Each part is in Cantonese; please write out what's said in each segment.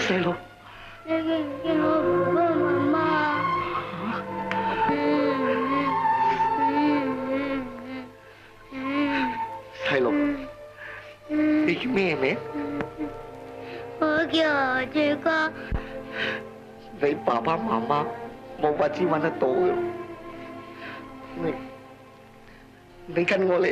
細路， 你見唔見我爸爸媽媽？ 細路，你叫咩名？ 我叫何志哥。 你爸爸媽媽冇法子揾得到嘅，你跟我嚟。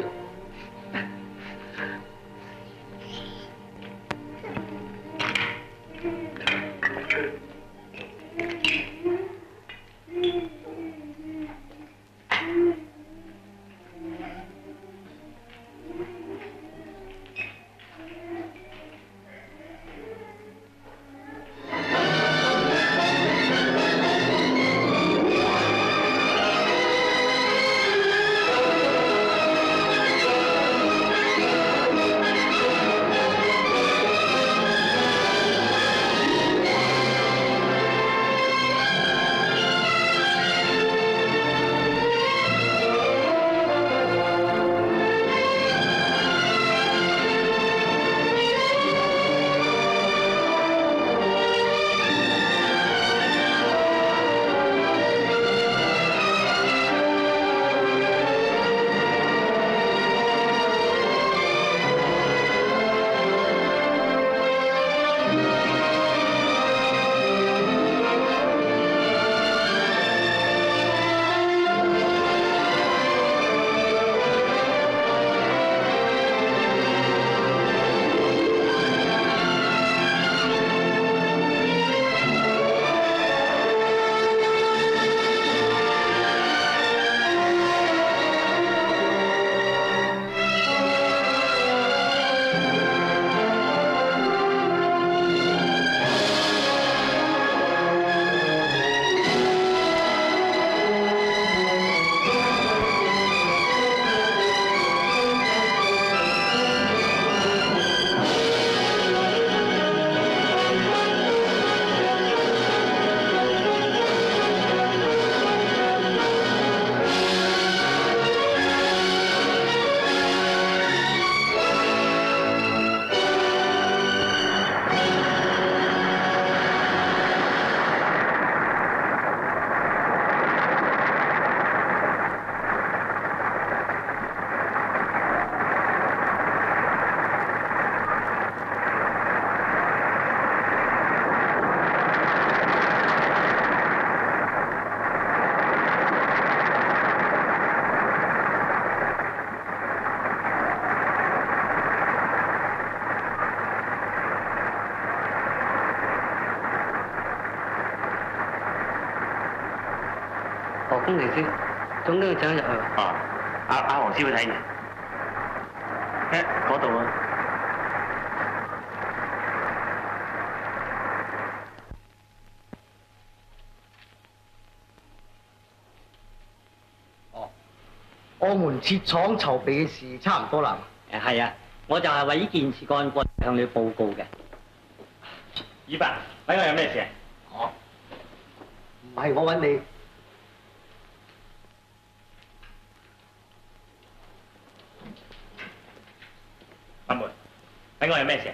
工程師，總都要請入去。 哦，阿黃師傅睇完，嗰度啊。 哦，我們設廠籌備嘅事差唔多啦。 係啊，我就係為呢件事幹過向你報告嘅。 二伯，揾我有咩事啊？ 哦，唔係我揾你。 阿梅，睇我有咩事？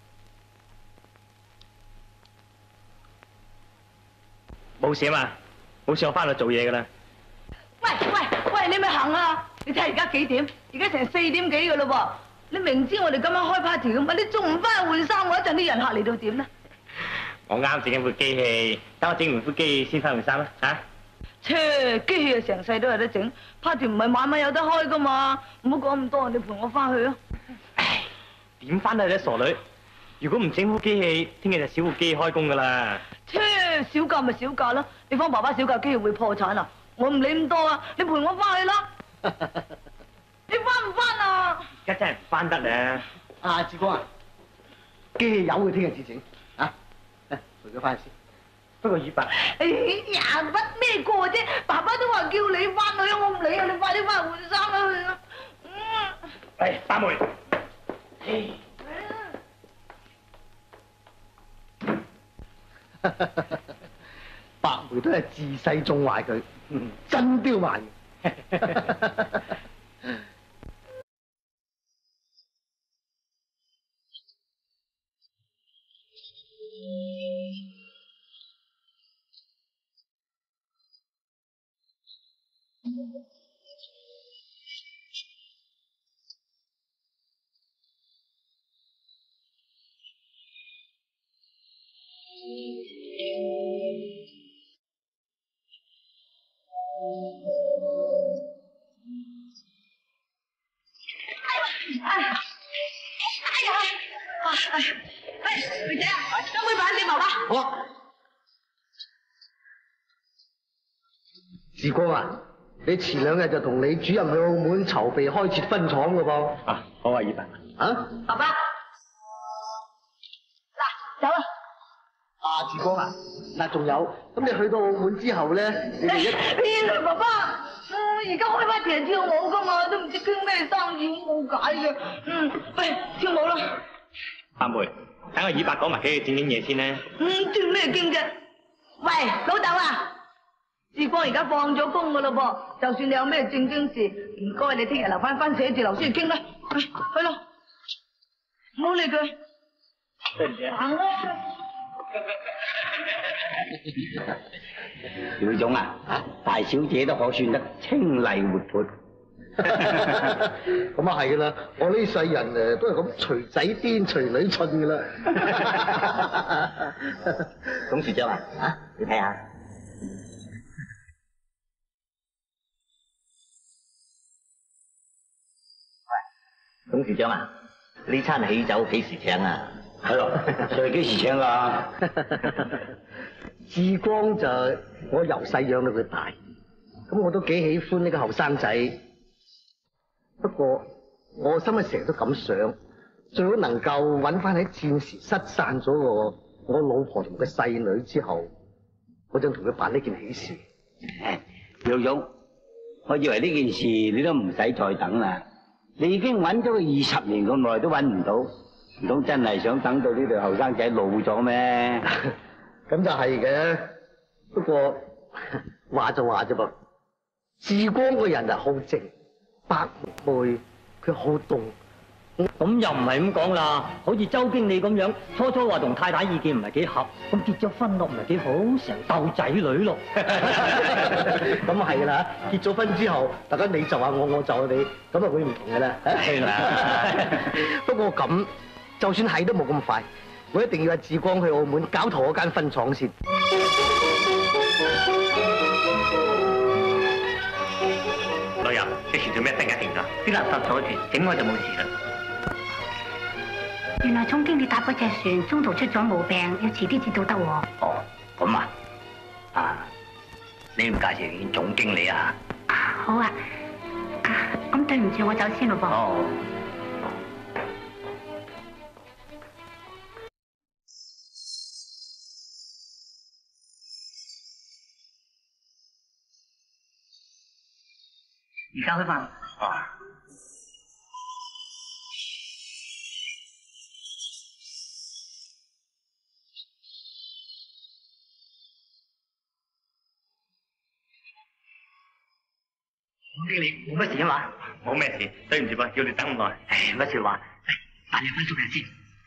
冇事啊嘛，冇事我翻去做嘢噶啦。 喂，你咪行啊！你睇而家幾點？而家成4點幾噶咯噃！你明知我哋今晚開 party 咁，你仲唔翻去換衫？我一陣啲人客嚟到點咧？ 我啱整緊部機器，等我整完部機器先翻換衫啦嚇。 切，機器啊成世都有得整 ，party 唔係晚晚有得開噶嘛！唔好講咁多，你陪我翻去啊！ 點翻去啫，傻女！如果唔整好機器，聽日就小部機器開工噶啦。 切，小價咪小價咯，你幫爸爸小價機器會破產啊！我唔理咁多啊，你陪我翻去啦。你翻唔翻啊？ 而家真係唔翻得咧。 阿志光啊，機器由佢聽日至整啊，嚟陪佢翻去先。 不過二伯， 哎呀，屈咩過啫？爸爸都話叫你翻去，我唔理啊！你快啲翻去換衫啦去啦。 係八妹。 白梅都係自細縱壞佢，真刁蠻。 女仔啊，將杯飯點埋吧。 好。志光啊，你遲2日就同李主任去澳門籌備開設分廠噶噃。 啊，好啊，葉伯。 啊？ 爸爸，嗱，走啦。 啊，志光啊，嗱，仲有，咁你去到澳門之後咧，你哋邊啊，爸爸？而家開翻田跳舞噶嘛，都唔知傾咩生意，冇解嘅。喂，跳舞啦。 阿妹，等我葉伯講埋佢嘅正經嘢先咧。 跳咩經啫？喂，老豆啊！志光而家放咗工噶咯噃，就算你有咩正經事，唔該你聽日留翻寫字樓先傾啦。去咯，唔好理佢。 對唔住。 行啦。 廖總啊，大小姐都可算得清麗活潑。 咁啊係噶啦，我呢世人誒都係咁隨仔癲隨女蠢噶啦。 董事長啊，你睇下。董事長啊，呢餐喜酒幾時請啊？係咯，所以幾時請啊？ 志光就我由細養到佢大，咁我都幾喜歡呢個後生仔。不過我心裏成日都咁想，最好能夠揾翻喺戰時失散咗我老婆同個細女之後，我想同佢辦呢件喜事。 廖總，我以為呢件事你都唔使再等啦。你已經揾咗佢20年咁耐都揾唔到，唔通真係想等到呢對後生仔老咗咩？ 咁就係嘅，不過話就話啫噃。志光個人就好靜，百媚，佢好凍。 咁又唔係咁講啦，好似周經理咁樣，初初話同太太意見唔係幾合，咁結咗婚咯唔係幾好，成鬥仔女咯。 咁啊係噶啦，結咗婚之後，大家你就話我，我就話你，咁啊會唔同嘅啦。 係啦。 不過咁，就算係都冇咁快，我一定要阿志光去澳門搞妥嗰間分廠先。 老友，之前做咩突然間停咗？啲垃圾鎖住，整開就冇事啦。 原來總經理搭嗰隻船中途出咗毛病，要遲啲至到得喎。 哦，咁啊，你唔介紹見總經理啊？ 好啊，咁對唔住，我走先咯噃。 哦。 而家開飯。總經理冇乜事啊嘛？ 冇咩事，對唔住噃，叫你等咁耐。 乜說話？大你分鐘人先。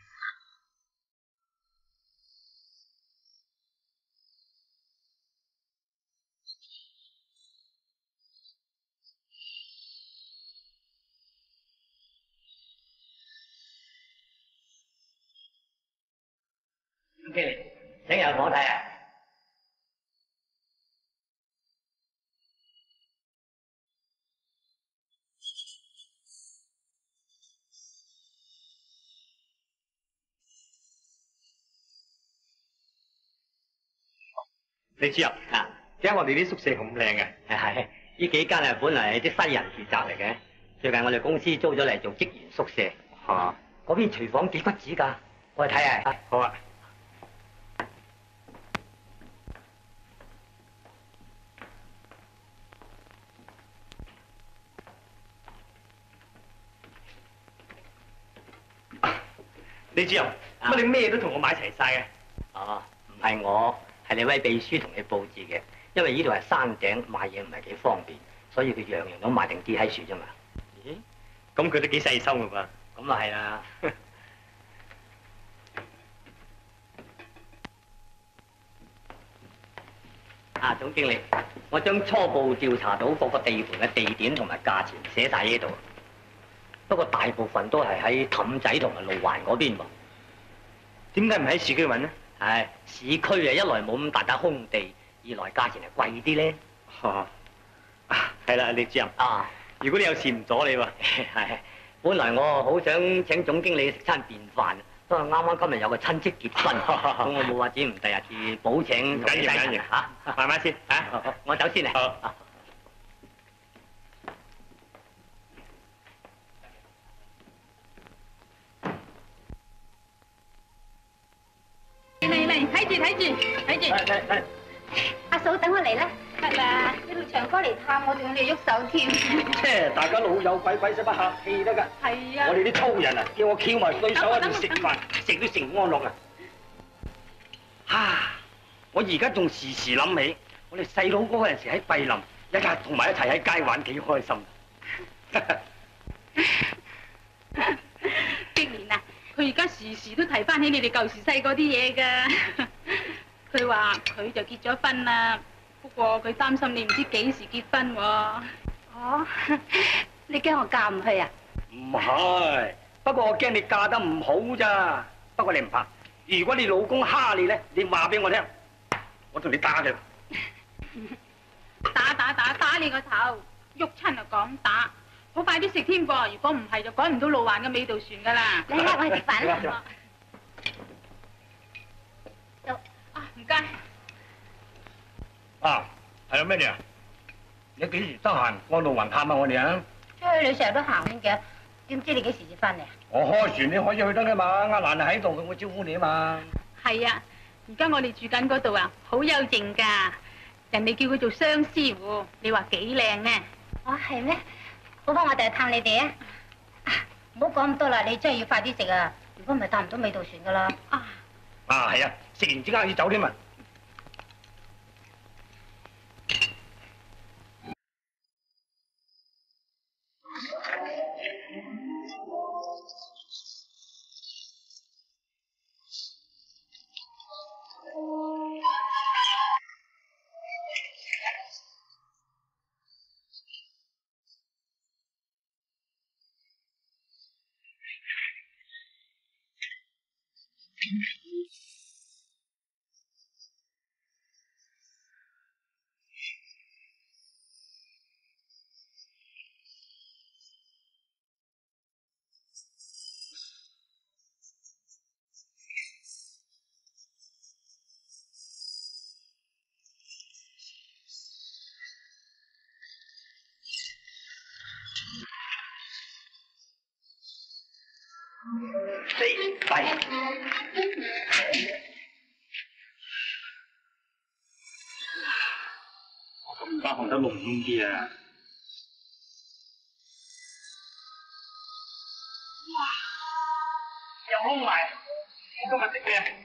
總經理，請入房睇啊！ 李主任，點解我哋啲宿舍咁靚嘅？ 係，呢幾間本嚟係啲西人住宅嚟嘅，最近我哋公司租咗嚟做職員宿舍。嗰邊廚房幾骨子㗎，我哋睇下。 好啊。李主任，乜你咩都同我買齊晒嘅？ 哦，唔係我，係你位秘書同你佈置嘅。因為呢度係山頂，買嘢唔係幾方便，所以佢樣樣都買定啲喺處啫嘛。 咦？咁佢都幾細心㗎噃。 咁啊係啦。總經理， 我將初步調查到各個地盤嘅地點同埋價錢寫晒喺度，不過大部分都係喺氹仔同埋路環嗰邊喎。 點解唔喺市區揾呢？ 係市區啊，一來冇咁大笪空地，二來價錢係貴啲咧。 哦，係啦，李主任啊， 如果你有事唔阻你喎。 係，本來我好想請總經理食餐便飯，不過啱啱今日有個親戚結婚，咁我冇話子唔第日至補請。 唔緊要，唔緊要嚇，慢慢先嚇。 我走先啊。 嚟，睇住。阿嫂，等我嚟啦。得啦，你到長哥嚟探我，仲要你喐手添。 大家老友鬼鬼使乜客氣得㗎？ 係啊。 我哋啲粗人啊，叫我翹埋對手喺度食飯，食到成安樂啊！我而家仲時時諗起，我哋細佬嗰陣時喺桂林，一日同埋一齊喺街玩，幾開心。 碧蓮啊，佢而家時時都提翻起你哋舊時細個啲嘢㗎。佢話佢就結咗婚啦，不過佢擔心你唔知幾時結婚喎。哦，你驚我嫁唔去啊？ 唔係，不過我驚你嫁得唔好咋。不過你唔怕，如果你老公蝦你咧，你話俾我聽，我同你打佢。 打你個頭，喐親就講打，好快啲食添噃。如果唔係就趕唔到路環嘅尾渡船㗎啦。嚟啦，我哋食飯啦。唔該。 啊，係有咩嘢啊？你幾時得閒過路環探下我哋啊？ 你成日都行嘅，點知你幾時至翻嚟啊？ 我開船你可以去得㗎嘛，阿蘭喺度，我招呼你啊嘛。 係啊，而家我哋住緊嗰度啊，好幽靜㗎。人哋叫佢做相思湖，你話幾靚呢？哦，係咩？好啦，我哋去探你哋啊！唔好講咁多啦，你真係要快啲食啊！如果唔係搭唔到尾渡船㗎啦。 係啊，食完即刻要走添啊！咁家行得濃啲啊！哇！又燶埋，你今日食咩？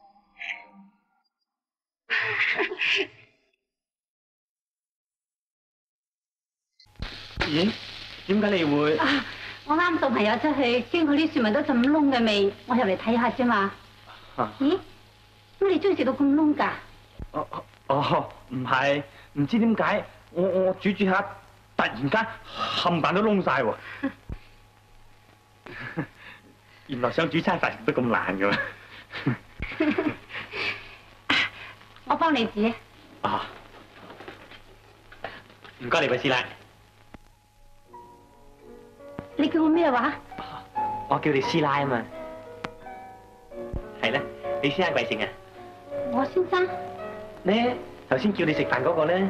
咦？點解你會？ 我啱送朋友出去，經過啲樹聞到陣燶嘅味，我入嚟睇下啫嘛。咦？咁你中意食到咁燶㗎？ 哦，唔係，唔知點解我煮煮下，突然間冚唪唥都燶晒喎。原來想煮餐飯都咁難㗎嘛。 我幫你煮。 啊，唔該你位師奶。 你叫我咩話？ 我叫你師奶啊嘛。係咧，你先生貴姓啊？ 我先生。 呢頭先叫你食飯嗰個咧？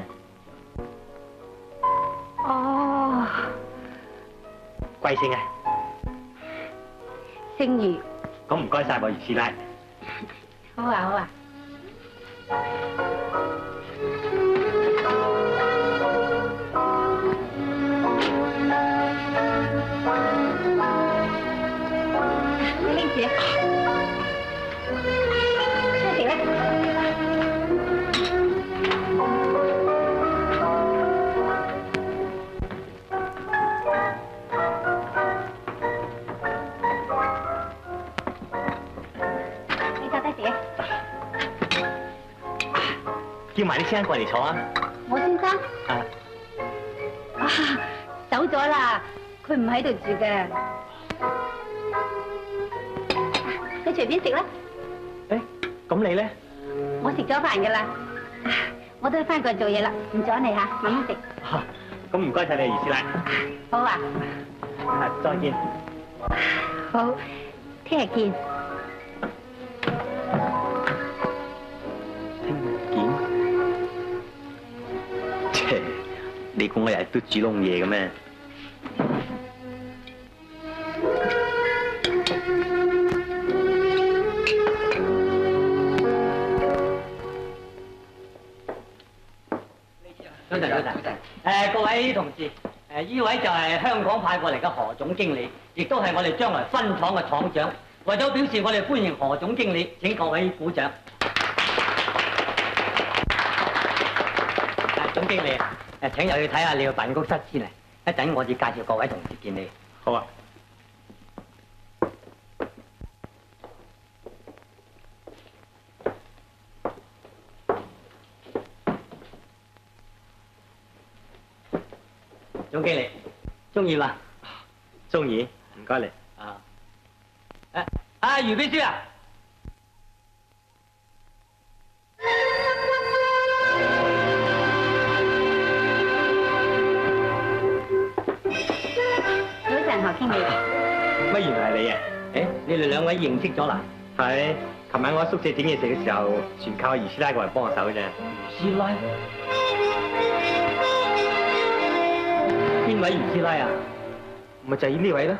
哦。 貴姓啊？ 姓余。 咁唔該晒我余師奶。 好啊，好啊。 叫埋你先生過嚟坐啊！ 我先生走咗啦，佢唔喺度住嘅。佢隨便食啦。 誒，咁你咧？ 我食咗飯噶啦，我都翻過去做嘢啦，唔阻你吓，慢慢食。 咁唔該晒你，余師奶。 好啊。 再見。 好，聽日見。 切，你估我日日都煮窿嘢嘅咩？早晨，早晨。各位同事，呢位就係香港派過嚟嘅何總經理，亦都係我哋將來分廠嘅廠長。為咗表示我哋歡迎何總經理，請各位鼓掌。總經理，請入去睇下你個辦公室先啊！一陣我至介紹各位同事見你。 好啊。 總經理，中意嘛？ 中意，唔該你。 余秘書啊！ 早晨，何經理。 乜原來係你啊？ 你哋兩位認識咗啦？ 係，琴晚我喺宿舍整嘢食嘅時候，全靠余師奶過嚟幫我手嘅啫。 余師奶？邊位余師奶啊？ 咪就係呢位啦。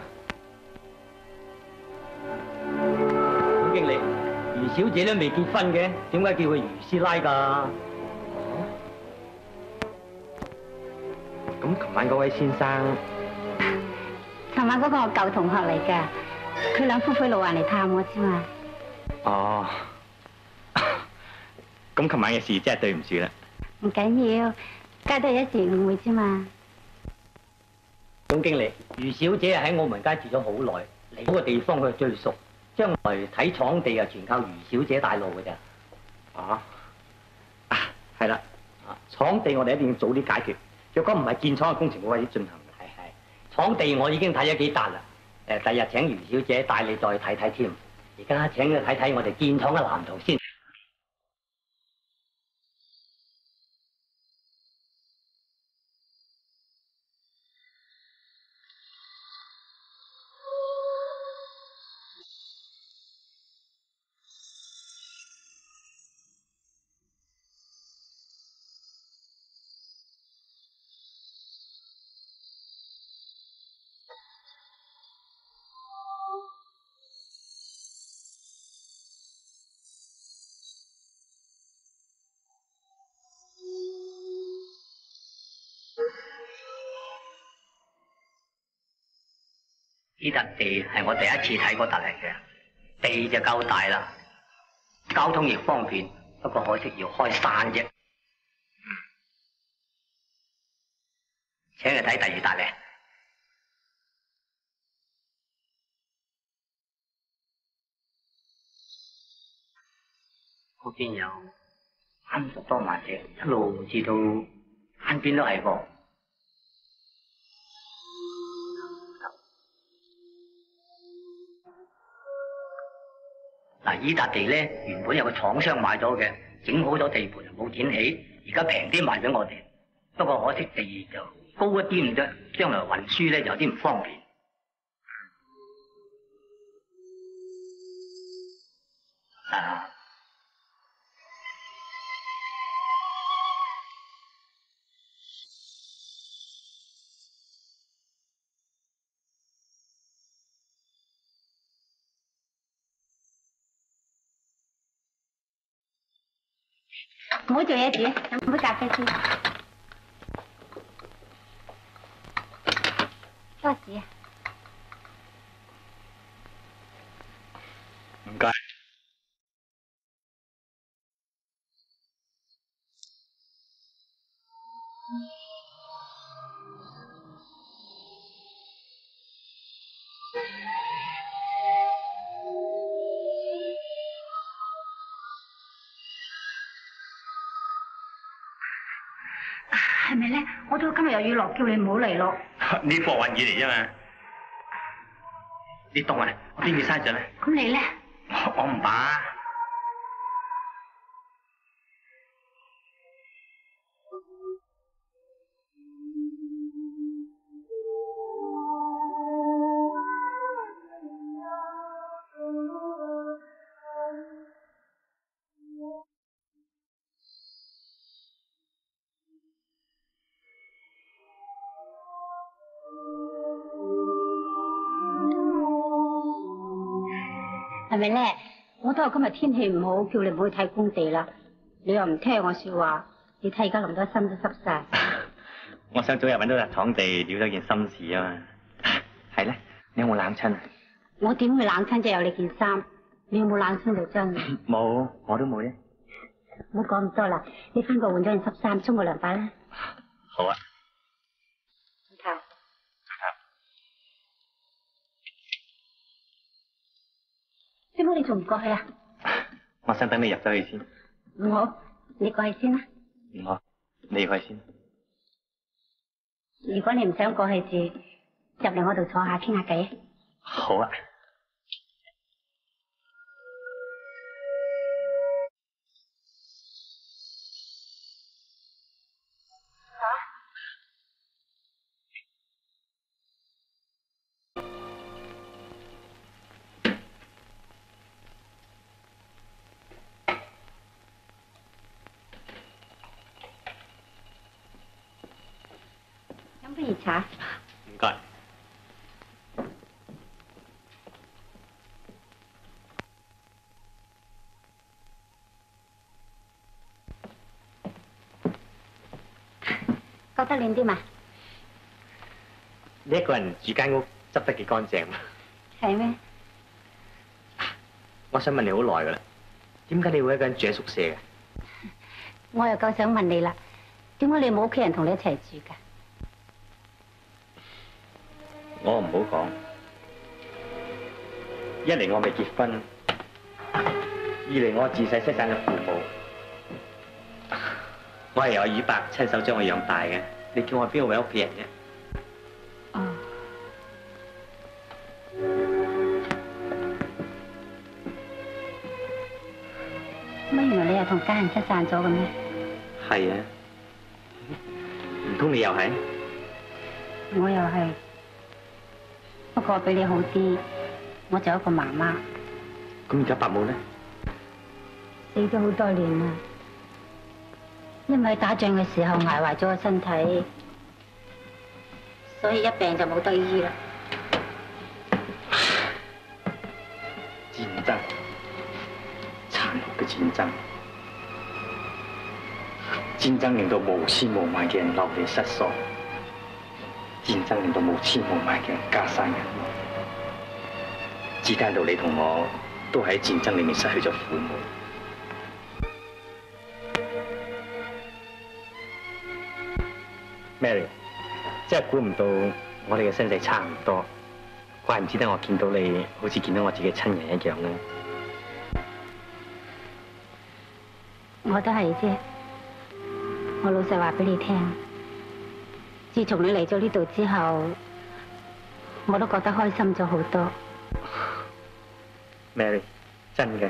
總經理，余小姐都未結婚嘅，點解叫佢余師奶㗎？ 咁琴晚嗰位先生， 琴晚嗰個我舊同學嚟㗎，佢兩夫婦路環嚟探我啫嘛。 哦，咁琴晚嘅事真係對唔住啦。 唔緊要，家都係一時誤會啫嘛。 總經理，余小姐喺澳門街住咗好耐，嚟嗰個地方佢最熟，將來睇廠地啊，全靠余小姐帶路㗎咋。 係啦，廠地我哋一定要早啲解決。若果唔係建廠嘅工程冇可以進行。 係，廠地我已經睇咗幾笪啦。第日請余小姐帶你再睇睇添。而家請佢睇睇我哋建廠嘅藍圖先。呢笪地係我第一次睇嗰笪嚟嘅，地就夠大啦，交通亦方便，不過可惜要開山啫。請你睇第二笪咧。嗰邊有30多萬尺，一路至到山邊都係噃。嗱，依笪地咧原本有個廠商買咗嘅，整好咗地盤又冇建起，而家平啲賣俾我哋。不過可惜地就高一啲唔得，將來運輸咧有啲唔方便。 唔好做嘢住，飲杯咖啡先。多士啊！ 唔該。 係咪咧？我都今日有雨落，叫你唔好嚟咯。 呢貨運雨嚟啫嘛。你凍啊？我邊件衫着咧？ 咁你咧？ 我唔怕。 係咪咧？我都話今日天氣唔好，叫你唔好去睇工地啦。你又唔聽我說話，你睇而家淋到身都濕晒。 我想早日揾到笪廠地，了咗件心事啊嘛。係咧，你有冇冷親啊？ 我點會冷親啫？有你件衫，你有冇冷親就真？ 冇，我都冇啫。 唔好講咁多啦，你翻個換咗件濕衫，沖個涼快啦。 好啊。 頭。點解你仲唔過去啊？ 我想等你入咗去先。 唔好，你過去先啦。 唔好，你入去先。 如果你唔想過去住，入嚟我度坐下傾下偈。 好啊。 飲杯熱茶。 唔該。 覺得暖啲嘛？ 你一個人住間屋執得幾乾淨嘛？ 係咩？ 我想問你好耐噶啦，點解你會一個人住喺宿舍嘅？ 我又夠想問你啦，點解你冇屋企人同你一齊住㗎？ 我唔好講，一嚟我未結婚，二嚟我自細失散嘅父母，我係由阿宇伯親手將我養大嘅，你叫我邊度揾屋企人啫？ 哦。乜原來你又同家人失散咗嘅咩？ 係啊，唔通你又係？ 我又係。不過比你好啲，我就有一個媽媽。 咁而家伯母咧？ 死咗好多年啦，因為打仗嘅時候捱壞咗個身體，所以一病就冇得醫啦。 戰爭，殘酷嘅戰爭，戰爭令到無千無萬嘅人流離失所。戰爭令到無千無萬嘅人家散人亡，只單到你同我都喺戰爭裏面失去咗父母。Mary， 真係估唔到我哋嘅身世差唔多，怪唔之得我見到你好似見到我自己親人一樣啦。 我都係啫，我老實話俾你聽。自從你嚟咗呢度之後，我都覺得開心咗好多。 Mary， 真嘅。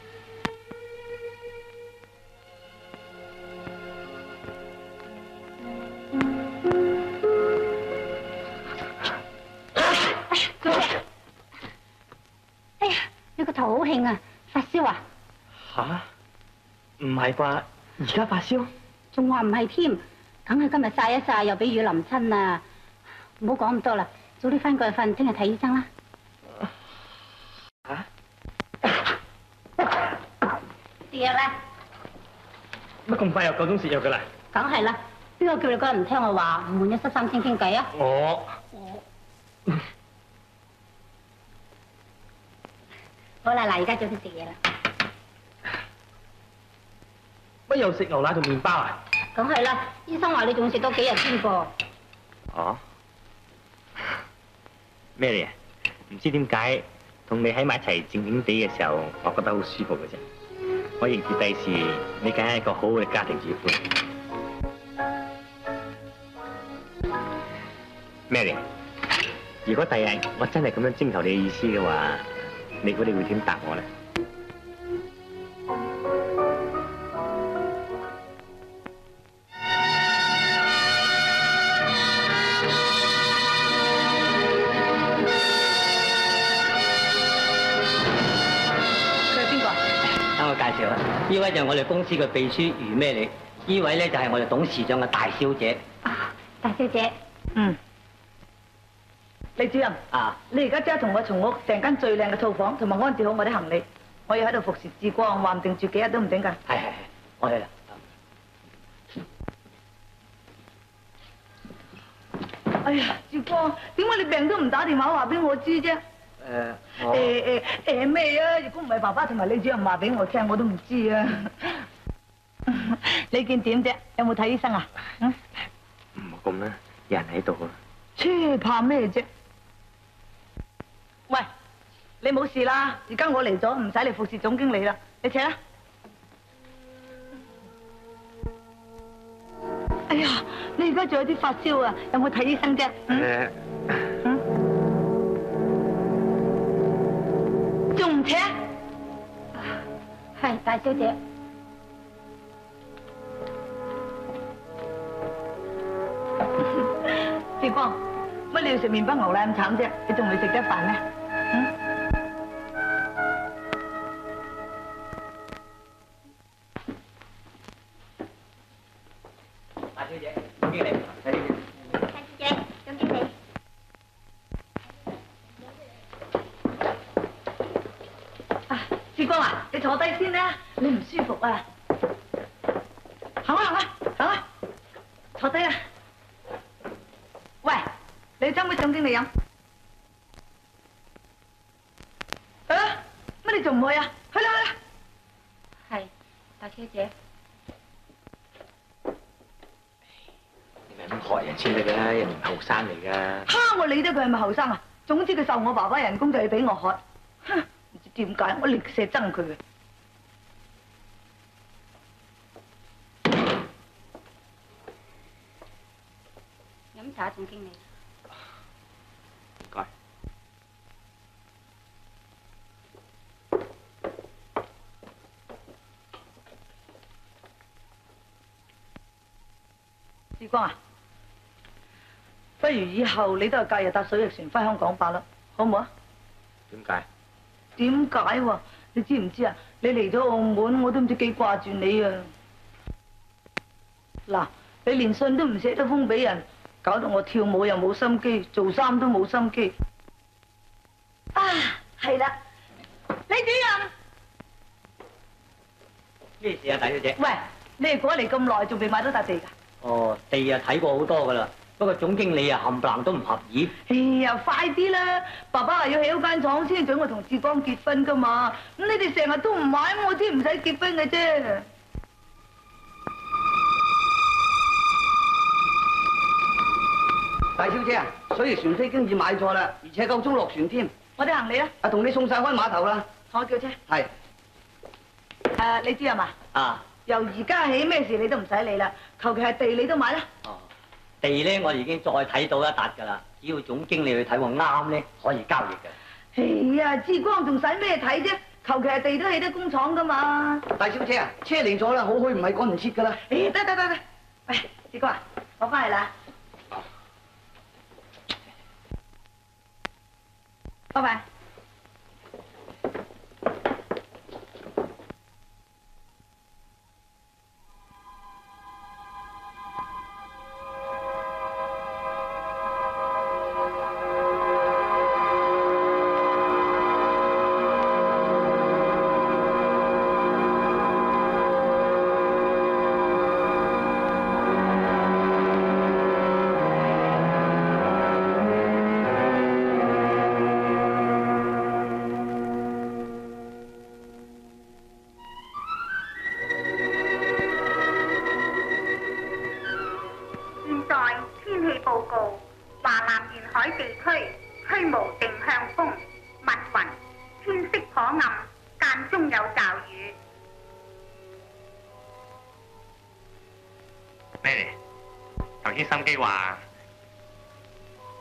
哎呀，你個頭好興啊，發燒啊？ 吓？唔係啩？而家發燒？ 仲話唔係添。梗係今日曬一曬，又俾雨淋親啊！唔好講咁多啦，早啲翻過去瞓，聽日睇醫生啦。 嚇？ 食藥啦！ 乜咁快又夠鐘食藥㗎啦？ 梗係啦，邊個叫你嗰日唔聽我話，唔換咗濕衫先傾偈啊？好啦，嗱，而家早啲食嘢啦。 乜又食牛奶同麵包啊？ 梗係啦，醫生話你仲要食多幾日先噃。 哦，Mary，唔知點解同你喺埋一齊靜靜地嘅時候，我覺得好舒服嘅啫。我認住第時你梗係一個好好嘅家庭主婦。 Mary， 如果第日我真係咁樣徵求你嘅意思嘅話，你估你會點答我咧？ 佢係邊個？ 等我介紹啦，呢位就係我哋公司嘅秘書余咩利，呢位咧就係我哋董事長嘅大小姐。 大小姐， 李主任，你而家即刻同我重屋訂間最靚嘅套房，同埋安置好我啲行李。我要喺度服侍志光，話唔定住幾日都唔定㗎。 係，我去啦。 哎呀，志光，點解你病都唔打電話話俾我知啫？咩啊？如果唔係爸爸同埋李主任話俾我聽，我都唔知啊。你見點啫？有冇睇醫生啊？ 唔好咁啦，有人喺度啊。 怕咩啫？喂，你冇事啦，而家我嚟咗，唔使你服侍總經理啦，你請啦。哎呀，你而家仲有啲發燒啊，有冇睇醫生啫？仲唔請？ 係大小姐。 志光，乜你要食麵包牛奶咁慘啫？你仲未食得飯咩？ 大小姐，總經理，大小姐。 大小姐，總經理。 志光啊，你坐低先啦，你唔舒服啊。行啊，坐低啦。喂，你斟杯總經理飲。去啦，乜你仲唔去啊？去啦。 係大小姐。 你咪咁害人先得㗎，人唔後生嚟㗎。 蝦我理得佢係咪後生啊？總之佢受我爸爸人工就要俾我喝。哼，唔知點解我零舍憎佢嘅。 飲茶，總經理。 唔該。 志光啊，不如以後你都係隔日搭水翼船返香港罷啦，好唔好啊？ 點解？ 點解喎？你知唔知啊？你嚟咗澳門，我都唔知幾掛住你啊！嗱，你連信都唔寫得封俾人，搞到我跳舞又冇心機，做衫都冇心機。啊，係啦，李主任。 咩事啊，大小姐？ 喂，你哋過嚟咁耐，仲未買到笪地㗎？ 哦，地啊睇過好多噶啦，不過總經理啊冚唪唥都唔合意。 哎呀，快啲啦！爸爸話要起好間廠先准我同志光結婚㗎嘛，咁你哋成日都唔買，我先唔使結婚嘅啫。 大小姐啊，水翼船飛經已買錯啦，而且夠鐘落船添。 我啲行李咧？ 同你送晒開碼頭啦。 我叫車。 係。 李主任啊？由而家起咩事你都唔使理啦，求其係地你都買啦。 地咧我哋已經再睇到一笪㗎啦，只要總經理去睇我啱咧，可以交易嘅。 哎呀，志光仲使咩睇啫？求其係地都起得工廠㗎嘛。 大小姐啊，車嚟咗啦，好去唔係趕唔切㗎啦。 得，喂，志光啊，我翻嚟啦。拜拜。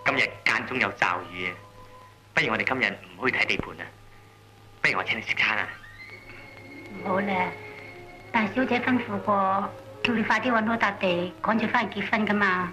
今日間中有驟雨啊，不如我哋今日唔好去睇地盤啊，不如我請你食餐啊。 唔好啦，大小姐吩咐過，叫你快啲揾到笪地，趕住翻去結婚噶嘛。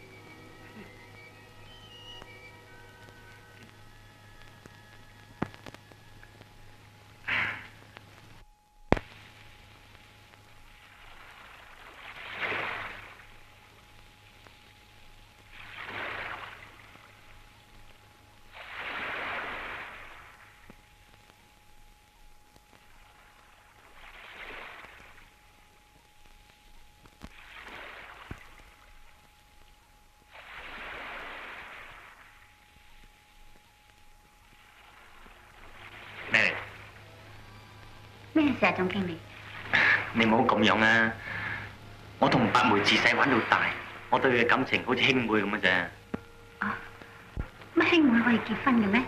咩事啊，總經理？ 你唔好咁樣啊！我同白梅自細玩到大，我對佢嘅感情好似兄妹咁嘅啫。 啊，乜兄妹可以結婚嘅咩？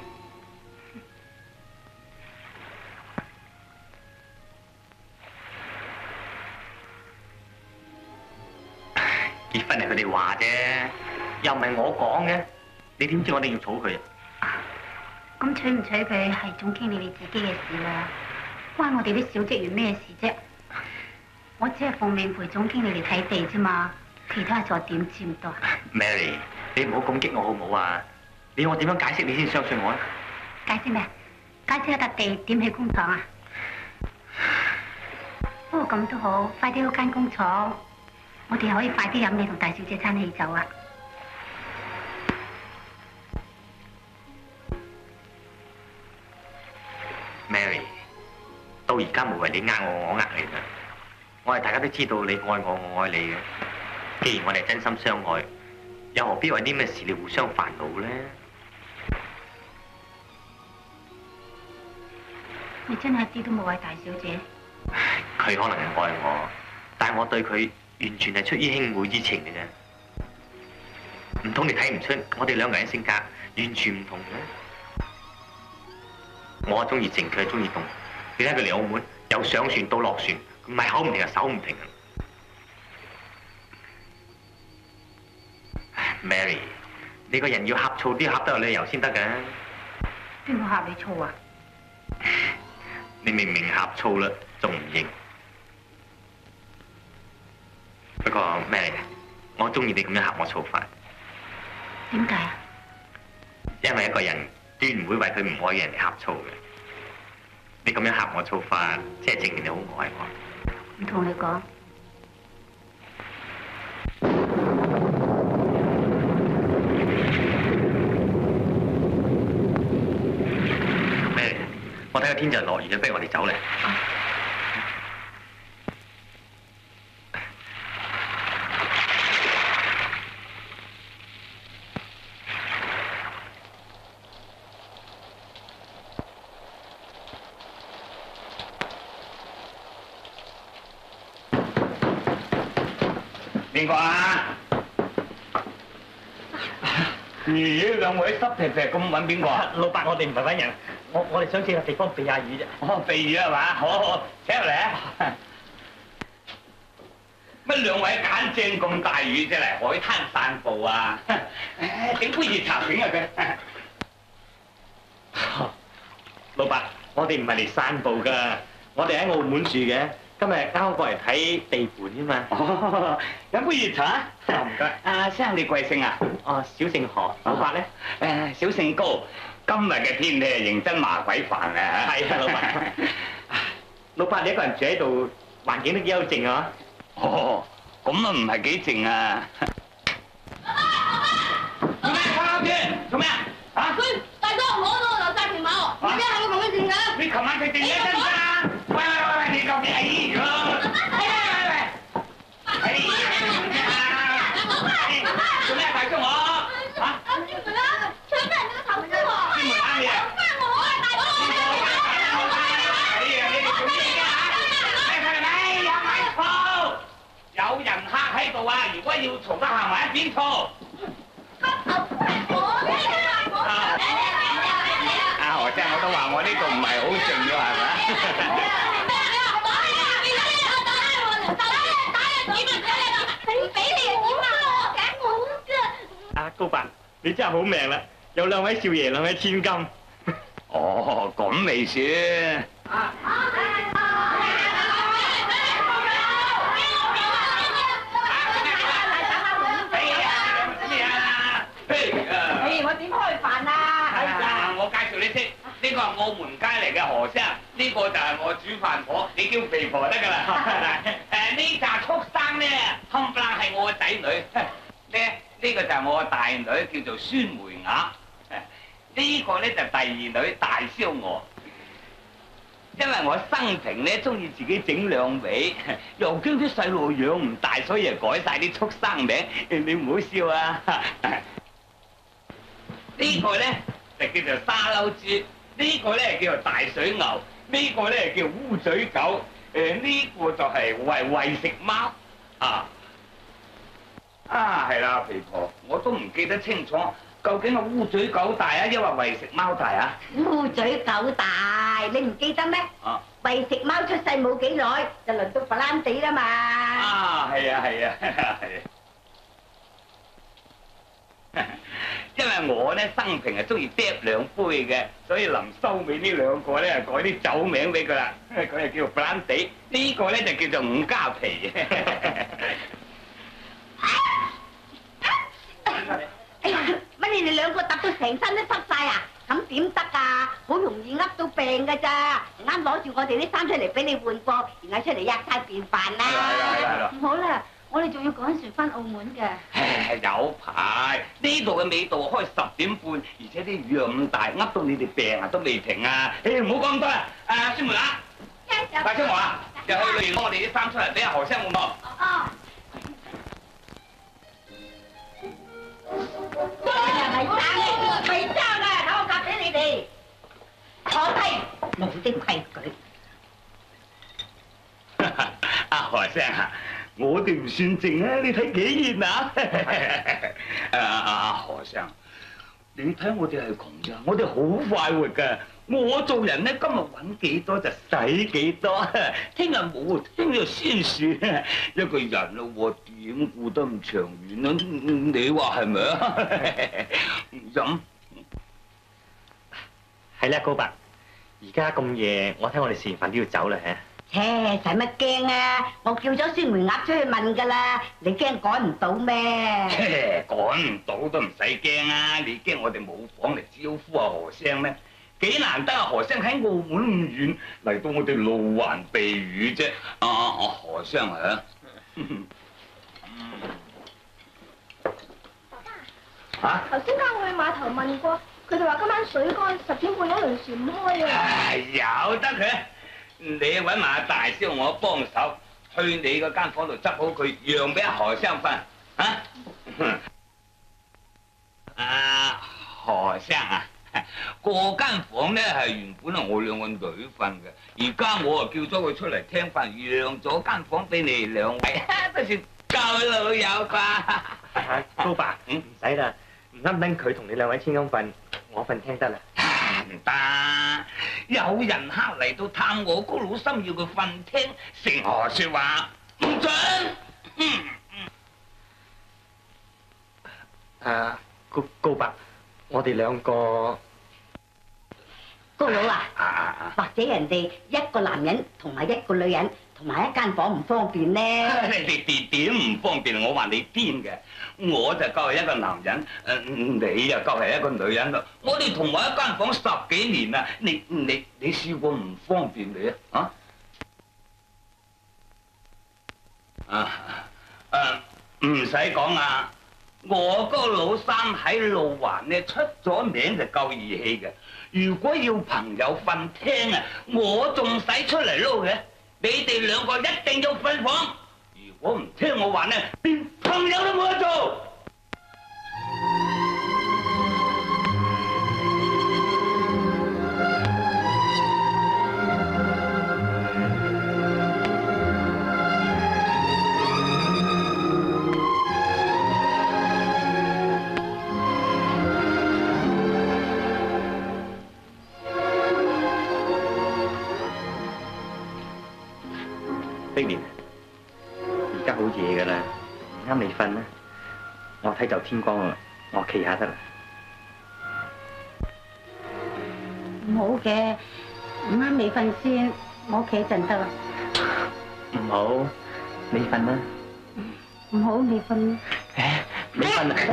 結婚係佢哋話啫，又唔係我講嘅。你點知我哋要娶佢啊？ 咁娶唔娶佢係總經理你自己嘅事啦。關我哋啲小職員咩事啫？我只係奉命陪總經理嚟睇地啫嘛，其他事我點知咁多啊 ？Mary， 你唔好攻擊我好唔好啊？你要我點樣解釋你先相信我啊？ 解釋咩？解釋一笪地點起工廠啊？不過咁都好，快啲開間工廠，我哋可以快啲飲你同大小姐餐喜酒啊！ Mary， 到而家無謂你呃我，我呃你啦。我係大家都知道你愛我，我愛你嘅。既然我哋真心相愛，又何必為啲咩事你互相煩惱咧？ 你真係一啲都冇愛大小姐。 佢可能係愛我，但係我對佢完全係出於兄妹之情嘅啫。唔通你睇唔出我哋兩個人性格完全唔同嘅？ 我中意靜，佢係中意動。你睇佢嚟澳門，由上船到落船，唔係口唔停，係手唔停。Mary， 你個人要呷醋啲，呷得有理由先得嘅。 邊個呷你醋啊？ 你明明呷醋啦，仲唔認？不過 Mary， 我中意你咁樣呷我醋法。 點解啊？ 因為一個人 斷唔會為佢唔愛嘅人嚟呷醋嘅。你咁樣呷我醋法，即係證明你好愛我。 唔同你講。 咩？我睇個天就落雨，不如我哋走咧。 邊個啊？咦，兩位濕劈劈咁揾邊個啊？ 老伯，我哋唔係揾人，我哋想借個地方避下雨啫。 哦，避雨係嘛？好，請入嚟啊！乜兩位揀正咁大雨啫嚟海灘散步啊？整杯熱茶醒下佢。 老伯，我哋唔係嚟散步㗎，我哋喺澳門住嘅。 今日啱啱過嚟睇地盤啫嘛。 哦，飲杯熱茶。 唔該。 阿生你貴姓啊？ 哦，小姓何，老伯咧？ 小姓高。今日嘅天氣係認真麻鬼煩啊！ 係啊，老伯。老伯你一個人住喺度，環境都幾幽靜啊！ 哦，咁啊唔係幾靜啊！做咩翻屋企？做咩啊？嚇！ 喂，大哥，我嗰度留晒條馬喎，你咩係我同佢斷㗎？ 你琴晚佢定咗真㗎？ 喂，你究竟係如何？做咩大叔我？嚇！ 專門啦，搶咗人哋個頭先喎！ 專門打你啊！ 關我啊，大佬！ 哎呀，你哋做咩㗎嚇？有埋嘈，有人客喺度啊！如果要嘈得行埋一邊嘈。阿何生，我都話我呢度唔係好靜㗎，係咪？ 阿高伯， 你真係好命啦，有兩位少爺，兩位千金。 哦，咁未算。 我點開飯啊？ 我介紹你識，呢個係澳門街嚟嘅河生，呢個就係我煮飯婆，你叫肥婆得㗎啦。呢扎畜生咧，冚唪唥係我嘅仔女。呢個就係我嘅大女，叫做酸梅鴨。呢個咧就第二女大燒鵝。因為我生平咧中意自己整兩味，又驚啲細路養唔大，所以改晒啲畜生名。你唔好笑啊！呢個咧就叫做沙溜豬，呢個咧叫做大水牛，呢個咧叫烏嘴狗，呢個就係餵食貓啊！係啦，肥婆，我都唔記得清楚，究竟係烏嘴狗大啊，抑或餵食貓大啊？ 烏嘴狗大，你唔記得咩？餵食貓出世冇幾耐，就輪到弗蘭地啦嘛。 係啊。因為我咧生平係中意嗒兩杯嘅，所以臨收尾呢兩個咧改啲酒名俾佢啦。佢係叫做弗蘭地，呢個咧就叫做五加皮。 哎呀，乜你哋兩個揼到成身都濕晒啊？咁點得啊？好容易噏到病㗎咋？啱攞住我哋啲衫出嚟俾你換過，然後出嚟吔晒便飯啦。 係啦。 唔好啦，我哋仲要趕船翻澳門嘅。 有排呢度嘅尾道開10點半，而且啲雨又咁大，噏到你哋病啊都未停啊！唔好講咁多啦。孫梅乸，大聲話，又去裏邊攞我哋啲衫出嚟俾阿何生換噃。 係爭啊！等我夾俾你哋，坐低，冇啲規矩。 阿何生啊，我哋唔算靜啊，你睇幾熱啊！阿何生，你睇我哋係窮咋，我哋好快活㗎。我做人咧，今日揾幾多就使幾多，聽日冇，聽日先算。一個人咯，我點顧得咁長遠啊？你話係咪啊？飲係啦，高伯，而家咁夜，我睇我哋食完飯都要走啦， 切，使乜驚啊？我叫咗酸梅鴨出去問㗎啦，你驚趕唔到咩？ 趕唔到都唔使驚啊！你驚我哋冇房嚟招呼阿何生咩？幾難得啊！何生喺澳門咁遠嚟到我哋路環避雨啫。何生啊！ 爸爸，頭先間我去碼頭問過，佢哋話今晚水乾，10點半嗰輪船唔開啊。 由得佢，你揾埋阿大少我幫手，去你嗰間房度執好佢，讓俾阿何生瞓。何生啊！嗰間房咧係原本係我兩個女瞓嘅，而家我啊叫咗佢出嚟聽飯，讓咗間房俾你兩位，都算夠老友啩。 高伯，唔使啦，唔啱等佢同你兩位千金瞓，我瞓廳得啦。 唔得，有人客嚟到探我，高老心要佢瞓廳，成何說話？唔准！ 高伯，我哋兩個。 高佬啊，或者人哋一個男人同埋一個女人同埋一間房唔方便咧？ 你點唔方便？我話你癲嘅，我就夠係一個男人，你又夠係一個女人咯。我哋同埋一間房10幾年啦，你試過唔方便你啊？唔使講啊！我個老三喺路環咧出咗名就夠義氣嘅。如果要朋友瞓廳啊，我仲使出嚟撈嘅。你哋兩個一定要瞓房。如果唔聽我話咧，連朋友都冇得做。 碧蓮，而家好夜㗎啦，唔啱你瞓啦。我睇就天光啦，我企下得啦。 唔好嘅，唔啱你瞓先，我屋企陣得啦。 唔好，你瞓啦。 唔好，你瞓。 你瞓啦。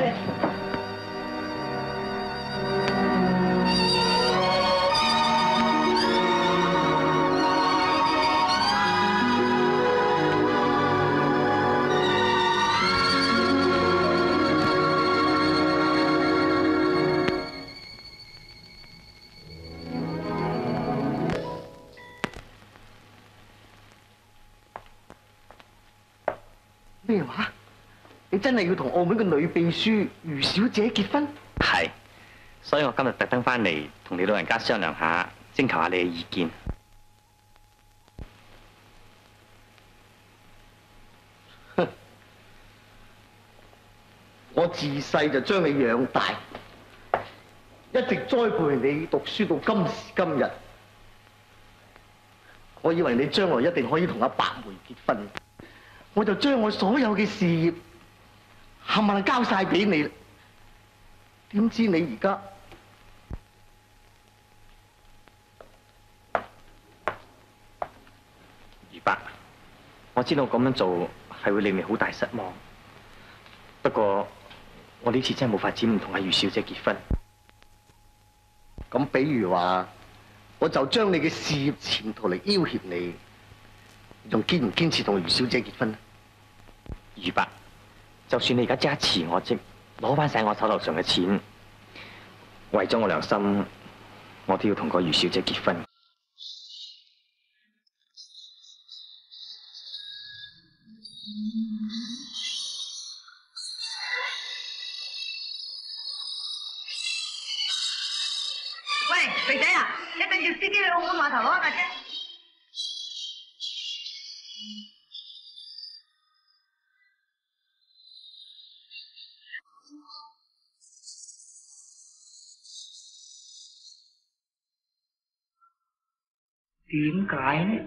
咩話？你真係要同澳門嘅女秘書余小姐結婚？ 係，所以我今日特登翻嚟同你老人家商量下，徵求下你嘅意見。 我自細就將你養大，一直栽培你讀書到今時今日。我以為你將來一定可以同阿白梅結婚，我就將我所有嘅事業冚唪唥交晒俾你啦。點知你而家余伯，我知道咁樣做係會令你好大失望，不過我呢次真係冇法子唔同阿余小姐結婚。 咁，比如話，我就將你嘅事業前途嚟要挾你，仲堅唔堅持同余小姐結婚呢？ 余伯，就算你而家即刻辭我職，攞翻晒我手頭上嘅錢，為咗我良心，我都要同個余小姐結婚。 喂，肥仔啊，你跟住司機去澳門碼頭攞架車。點解呢？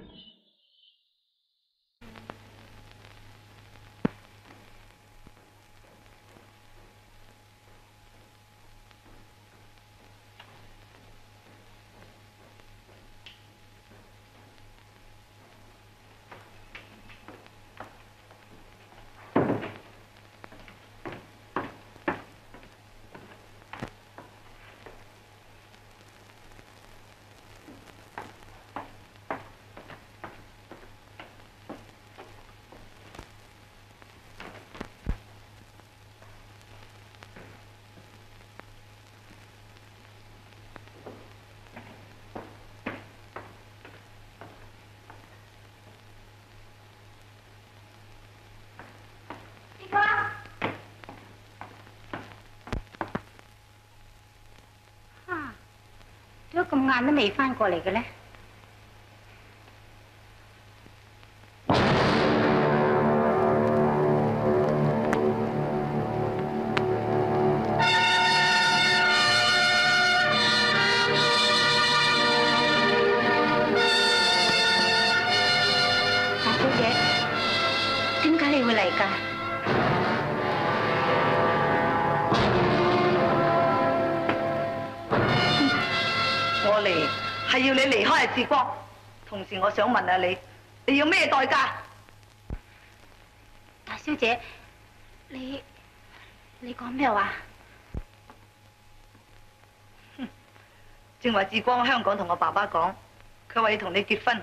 點解咁晏都未翻過嚟嘅咧？大小姐，點解你會嚟㗎？ 我嚟係要你離開阿志光，同時我想問下你，你要咩代價？ 大小姐，你講咩話？ 正話志光喺香港同我爸爸講，佢話要同你結婚，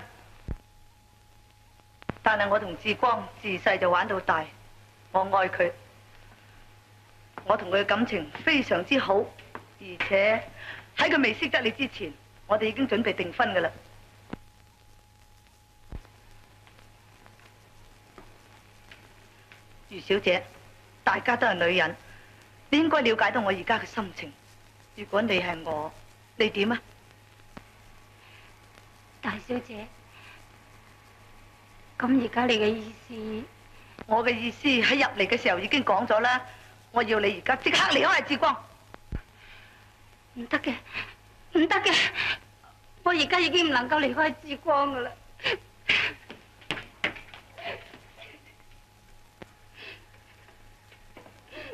但係我同志光自細就玩到大，我愛佢，我同佢嘅感情非常之好，而且喺佢未識得你之前，我哋已經準備訂婚㗎啦。余小姐，大家都係女人，你應該了解到我而家嘅心情。如果你係我，你點啊？ 大小姐，咁而家你嘅意思？ 我嘅意思喺入嚟嘅時候已經講咗啦，我要你而家即刻離開阿志光。 唔得嘅，唔得嘅，我而家已經唔能夠離開志光噶啦。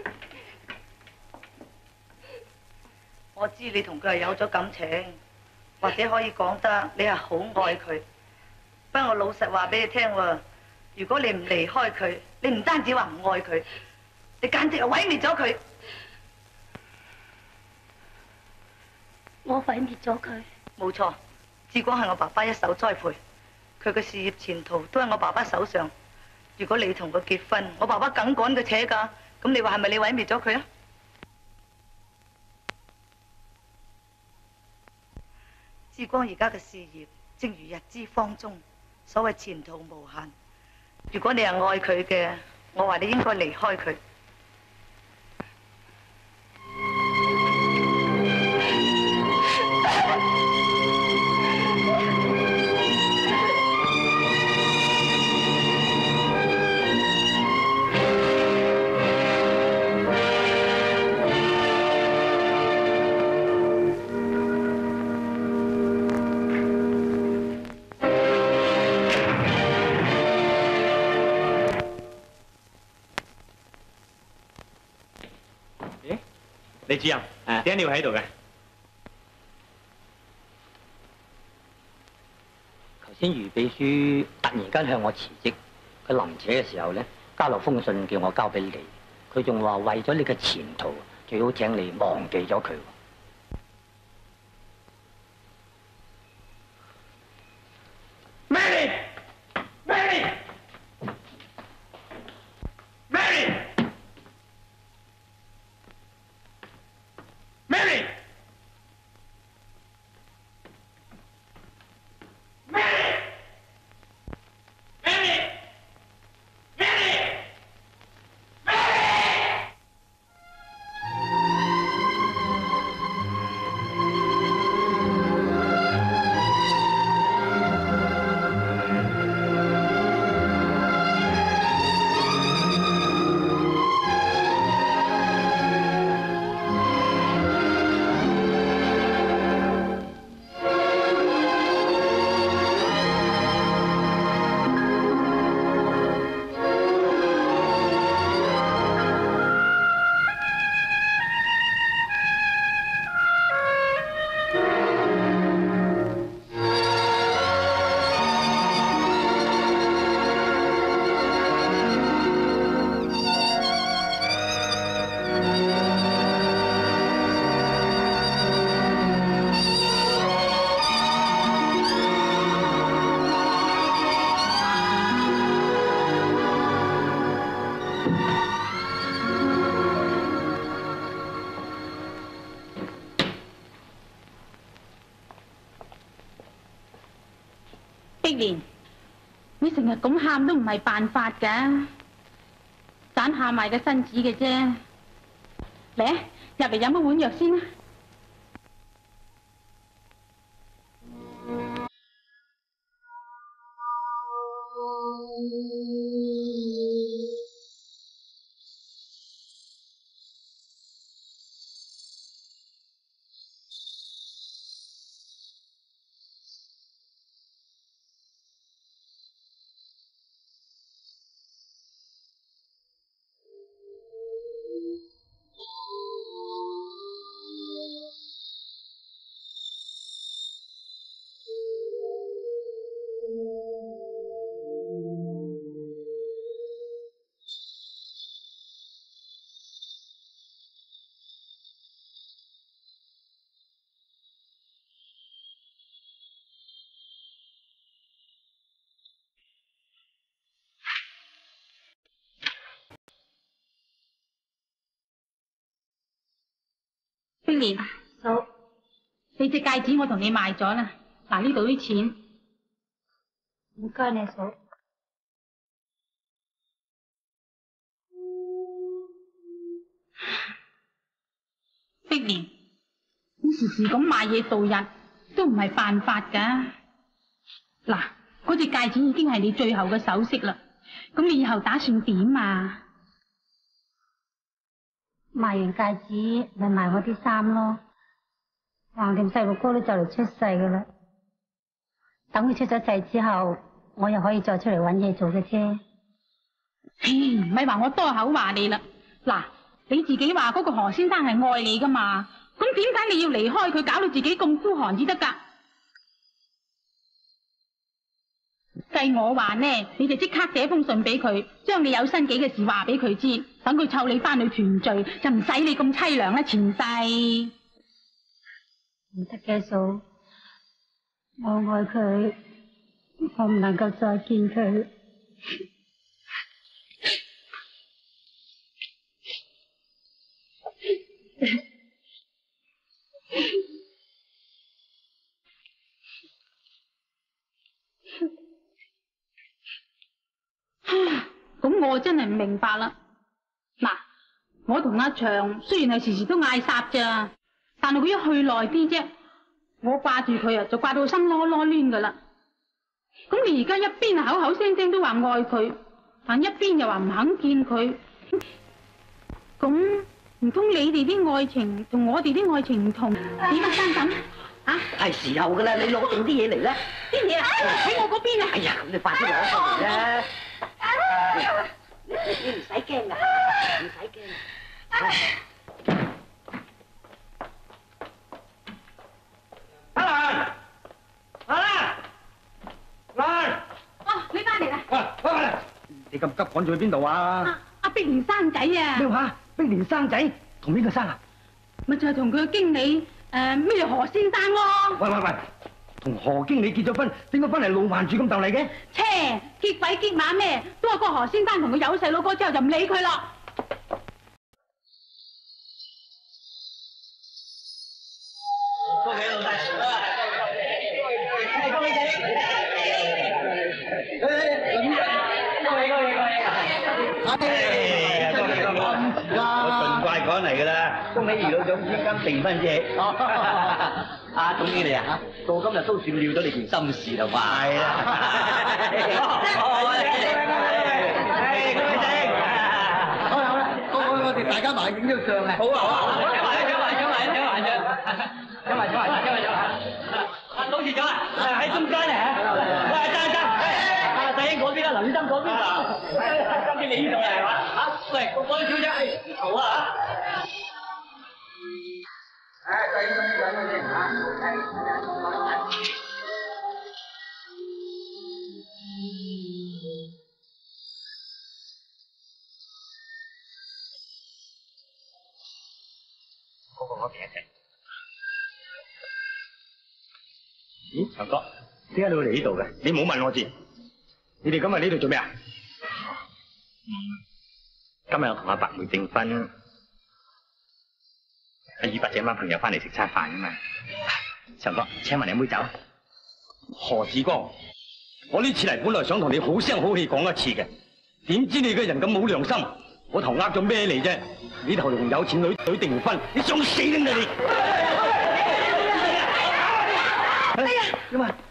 我知你同佢係有咗感情， 或者可以講得你係好愛佢。不過我老實話俾你聽喎，如果你唔離開佢，你唔單止話唔愛佢，你簡直係毀滅咗佢。 我毀滅咗佢？ 冇錯，志光係我爸爸一手栽培，佢嘅事業前途都喺我爸爸手上。如果你同佢結婚，我爸爸梗趕佢扯㗎。咁你話係咪你毀滅咗佢啊？志光而家嘅事業正如日之方中，所謂前途無限。如果你係愛佢嘅，我話你應該離開佢。 李主任，點解你要喺度嘅？ 頭先余秘書突然間向我辭職，佢臨扯嘅時候咧，交落封信叫我交俾你。佢仲話為咗你嘅前途，最好請你忘記咗佢。 碧蓮，你成日咁喊都唔係辦法㗎，盞下埋個身子嘅啫。嚟，入嚟飲一碗藥先啦。碧蓮，嫂，你隻戒指我同你賣咗啦，嗱呢度啲錢。唔該你嫂。碧蓮，你時時咁賣嘢度日都唔係辦法㗎。嗱，嗰隻戒指已經係你最後嘅首飾啦，咁你以後打算點啊？ 賣完戒指咪賣我啲衫咯，橫掂細路哥都就嚟出世噶啦，等佢出咗世之後，我又可以再出嚟搵嘢做嘅啫。 唔係話我多口話你啦，嗱，你自己話嗰個何先生係愛你噶嘛，咁點解你要離開佢，搞到自己咁孤寒至得噶？ 計我話呢，你就即刻寫封信俾佢，將你有身紀嘅事話俾佢知，等佢湊你翻去團聚，就唔使你咁凄涼啦，前世。 唔得嘅，嫂，我愛佢，我唔能夠再見佢。 咁我真係唔明白啦。嗱，我同阿祥雖然係時時都嗌霎咋，但係佢一去耐啲啫，我掛住佢啊，就掛到心囉囉攣噶啦。咁你而家一邊口口聲聲都話愛佢，但一邊又話唔肯見佢，咁唔通你哋啲愛情同我哋啲愛情唔同？點啊，生嬸？啊， 係時候噶啦，你攞定啲嘢嚟啦。 啲嘢啊，喺我嗰邊啊！ 哎呀，咁你快啲攞出嚟啦！你唔使驚噶，唔使驚。 阿蘭， 哦，你翻嚟啦！ 喂，你咁急趕住去邊度啊？ 阿碧蓮生仔啊！ 咩話？碧蓮生仔同邊個生啊？ 咪就係同佢嘅經理咩何先生咯。 喂，同何經理結咗婚，點解翻嚟路環住咁鬥嚟嘅？ 切，結鬼結馬咩？都係個何先生同佢有細佬哥之後就唔理佢咯。 恭喜老細！我盡快趕嚟噶啦！恭喜余老總千金訂婚節！阿總經理啊，到今日都算料到你件心事啦嘛！係啦！好啦，我哋大家埋影張相啊！好啊！請埋！老師長啊，喺中間啊！喂，爭！細英嗰邊啦，林醫生嗰邊啊！今次你呢度嚟係嘛？嚇！喂，嗰啲小姐，好啊！細英咁樣嗰啲嚇。我停一停。咦，長哥，點解你會嚟呢度嘅？你冇問我知。你哋今日呢度做咩啊？ 今日我同阿白梅訂婚，阿宇伯請班朋友翻嚟食餐飯啊嘛。長哥，請埋你妹走。 何志光，我呢次嚟本來想同你好聲好氣講一次嘅，點知你個人咁冇良心，我頭呃咗咩嚟啫？你頭同有錢女訂婚，你想死定啦你！哎呀，點啊？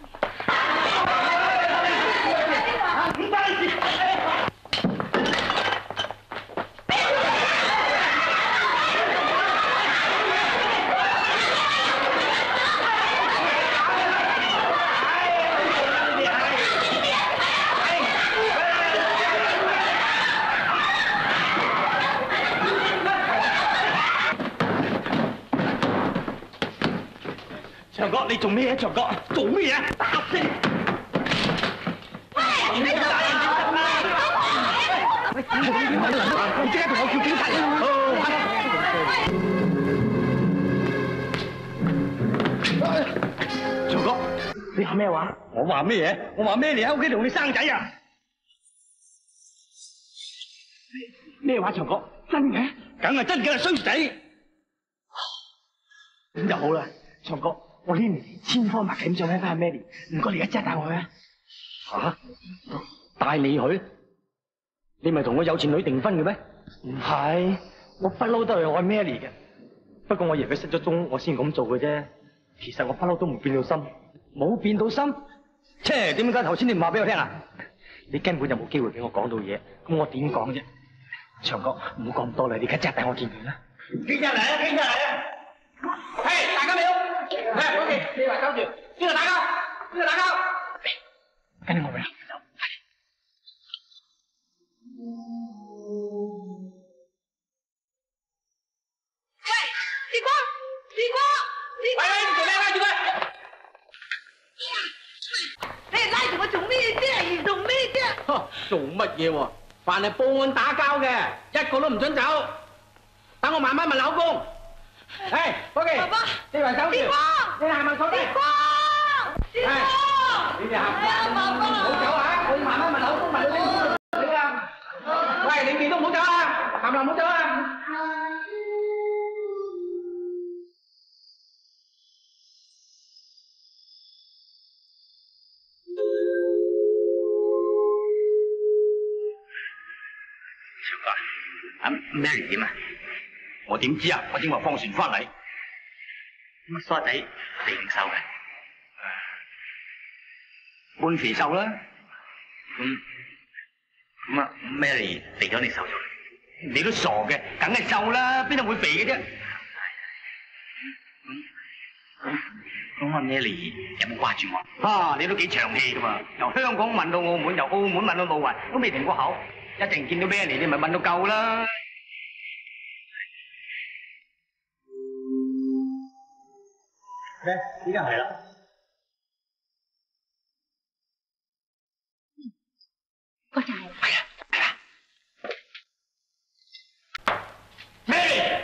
唔關事。長哥，你做咩啊？長哥，做咩啊？打死你！喂，你打人點得啊？喂，你即刻同我叫警察啊！長哥，你話咩話？我話咩嘢？我話咩？你喺屋企同你生仔啊？咩話？長哥，真嘅？梗係真嘅，衰仔！咁就好啦，長哥。我呢年千方百計咁想揾翻阿 Mary， 唔該你一陣帶我去啊！嚇，帶你去？你咪同我有錢女訂婚嘅咩？唔係，我不嬲都係愛 Mary 嘅。不過我以為佢失咗蹤，我先咁做嘅啫。其實我不嬲都唔變到心，冇變到心。切，點解頭先你唔話俾我聽啊？你根本就冇機會俾我講到嘢，咁我點講啫？長哥，唔好講咁多啦，你而家即刻帶我見佢啦！經常嚟啊，經常嚟啊！嘿，大家你好。喂，伙計，你話收住，邊度打交？邊度打交？跟住我咪行走。 喂，時光， 喂，你做咩拉住佢？ 你哋拉住我做咩啫？ 做乜嘢喎？凡係報案打交嘅，一個都唔准走。等我慢慢問老公。誒，伙計，爸爸，你埋手住，你係咪坐低？師傅，你哋行，唔好走啊！我要慢慢問老公，問到清楚。你啊，喂，你哋都唔好走啊！行唔好走啊！ 阿 Mary 點啊？我點知啊？我正話放船翻嚟。乜梳仔肥唔瘦嘅？半肥瘦啦。咁啊 ，Mary 肥咗你瘦咗？你都傻嘅，梗係瘦啦，邊度會肥嘅啫？咁阿 Mary 有冇掛住我？啊，你都幾長氣噶嘛？由香港問到澳門，由澳門問到老圍，都未停過口。一陣見到 Mary 你咪問到夠啦。 依家係啦。 嗰就係。 係啊，係啦。Mary，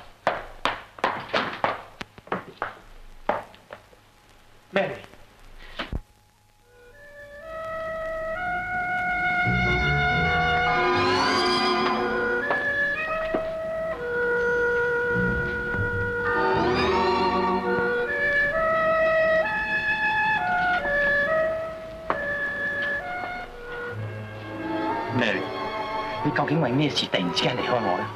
Mary， 你究竟為咩事突然之間離開我咧？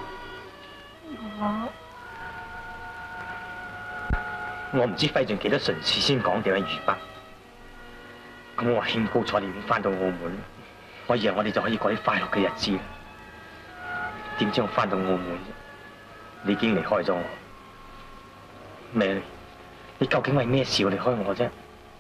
我唔知費盡幾多唇舌先講掂喺魚北。咁我興高采烈咁翻到澳門，我以為我哋就可以過啲快樂嘅日子。點知我翻到澳門，你已經離開咗我。Mary， 你究竟為咩事要離開我啫？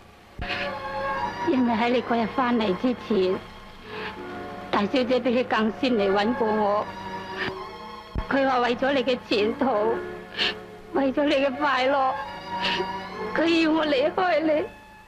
因為喺你嗰日翻嚟之前，大小姐比你更先嚟揾過我。佢話為咗你嘅前途，為咗你嘅快樂，佢要我離開你。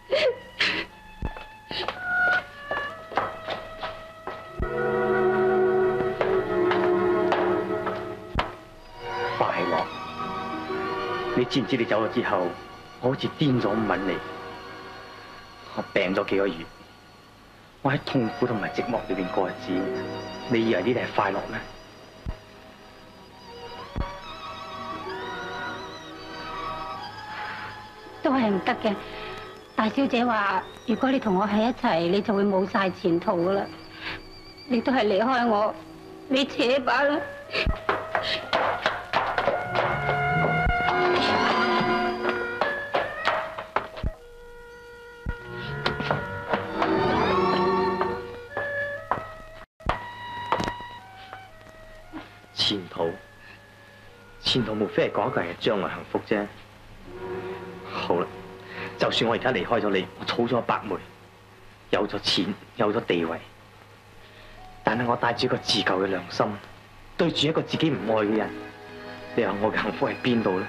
快樂？你知唔知你走咗之後，我好似癲咗咁揾你。我病咗幾個月，我喺痛苦同埋寂寞裏邊過日子。你以為呢啲係快樂咩？ 都係唔得嘅。大小姐話，如果你同我喺一齊，你就會冇晒前途噶啦。你都係離開我，你扯吧啦。 前途無非係講一個人嘅將來幸福啫。好啦，就算我而家離開咗你，我儲咗100枚，有咗錢，有咗地位，但係我帶住一個自救嘅良心，對住一個自己唔愛嘅人，你話我嘅幸福喺邊度咧？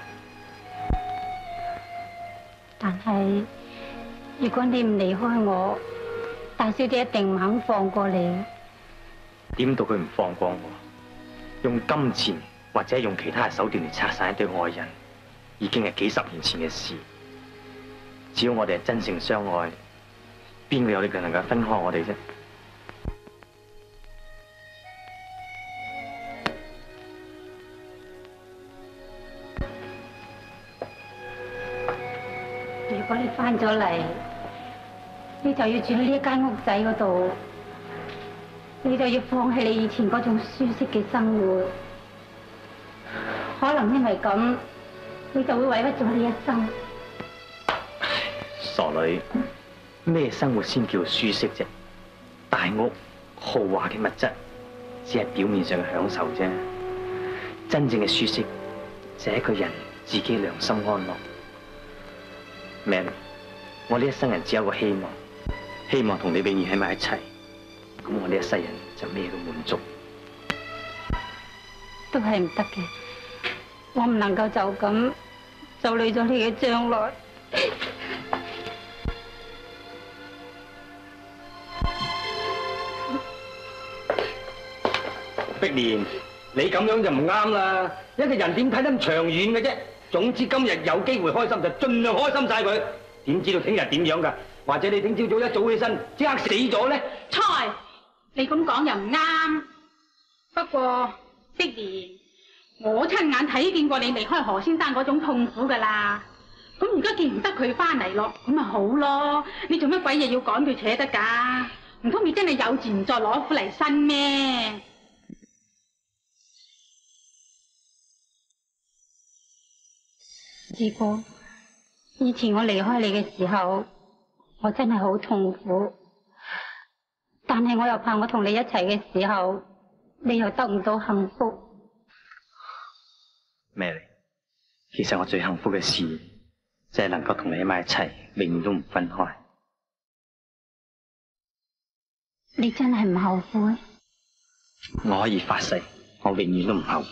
但係如果你唔離開我，大小姐一定唔肯放過你。 點到佢唔放過我？用金錢或者用其他嘅手段嚟拆散一對愛人，已經係幾十年前嘅事。只要我哋係真誠相愛，邊個有力量能夠分開我哋啫？ 如果你翻咗嚟，你就要住喺呢一間屋仔嗰度，你就要放棄你以前嗰種舒適嘅生活。可能因為咁，你就會委屈咗你一生。 傻女，咩生活先叫舒適啫？大屋、豪華嘅物質，只係表面上嘅享受啫。真正嘅舒適，就係一個人自己良心安樂。Mary， 我呢一生人只有一個希望，希望同你永遠喺埋一齊。咁我呢一世人就咩都滿足。 都係唔得嘅，我唔能夠就咁就累咗你嘅將來。 碧蓮，你咁樣就唔啱啦。一個人點睇得咁長遠嘅啫？總之今日有機會開心就盡量開心晒佢。點知道聽日點樣㗎？或者你聽朝早一早起身即刻死咗咧？ 菜，你咁講又唔啱。不過碧蓮，我親眼睇見過你離開何先生嗰種痛苦㗎啦。咁而家見唔得佢翻嚟咯，咁咪好咯。你做乜鬼嘢要趕佢扯得㗎？唔通你真係有錢再攞苦嚟辛咩？ 志哥，以前我離開你嘅時候，我真係好痛苦。但係我又怕我同你一齊嘅時候，你又得唔到幸福。 Mary， 其實我最幸福嘅事，就係能夠同你喺埋一齊，永遠都唔分開。 你真係唔後悔？ 我可以發誓，我永遠都唔後悔。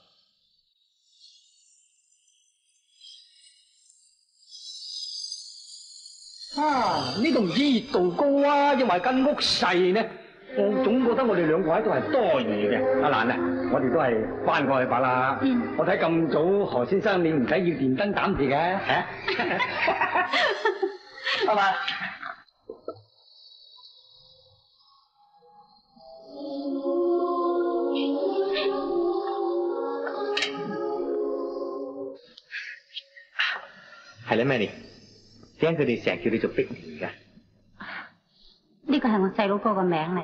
呢度唔知熱度高啊，因為間屋細呢，我總覺得我哋兩個喺度係多餘嘅。阿蘭啊，我哋都係翻過去吧啦。我睇咁早，何先生你唔使要電燈膽住嘅，嚇？係嘛？ 係咧 ，Manny， 點解佢哋成日叫你做碧蓮㗎？ 呢個係我細佬哥個名嚟。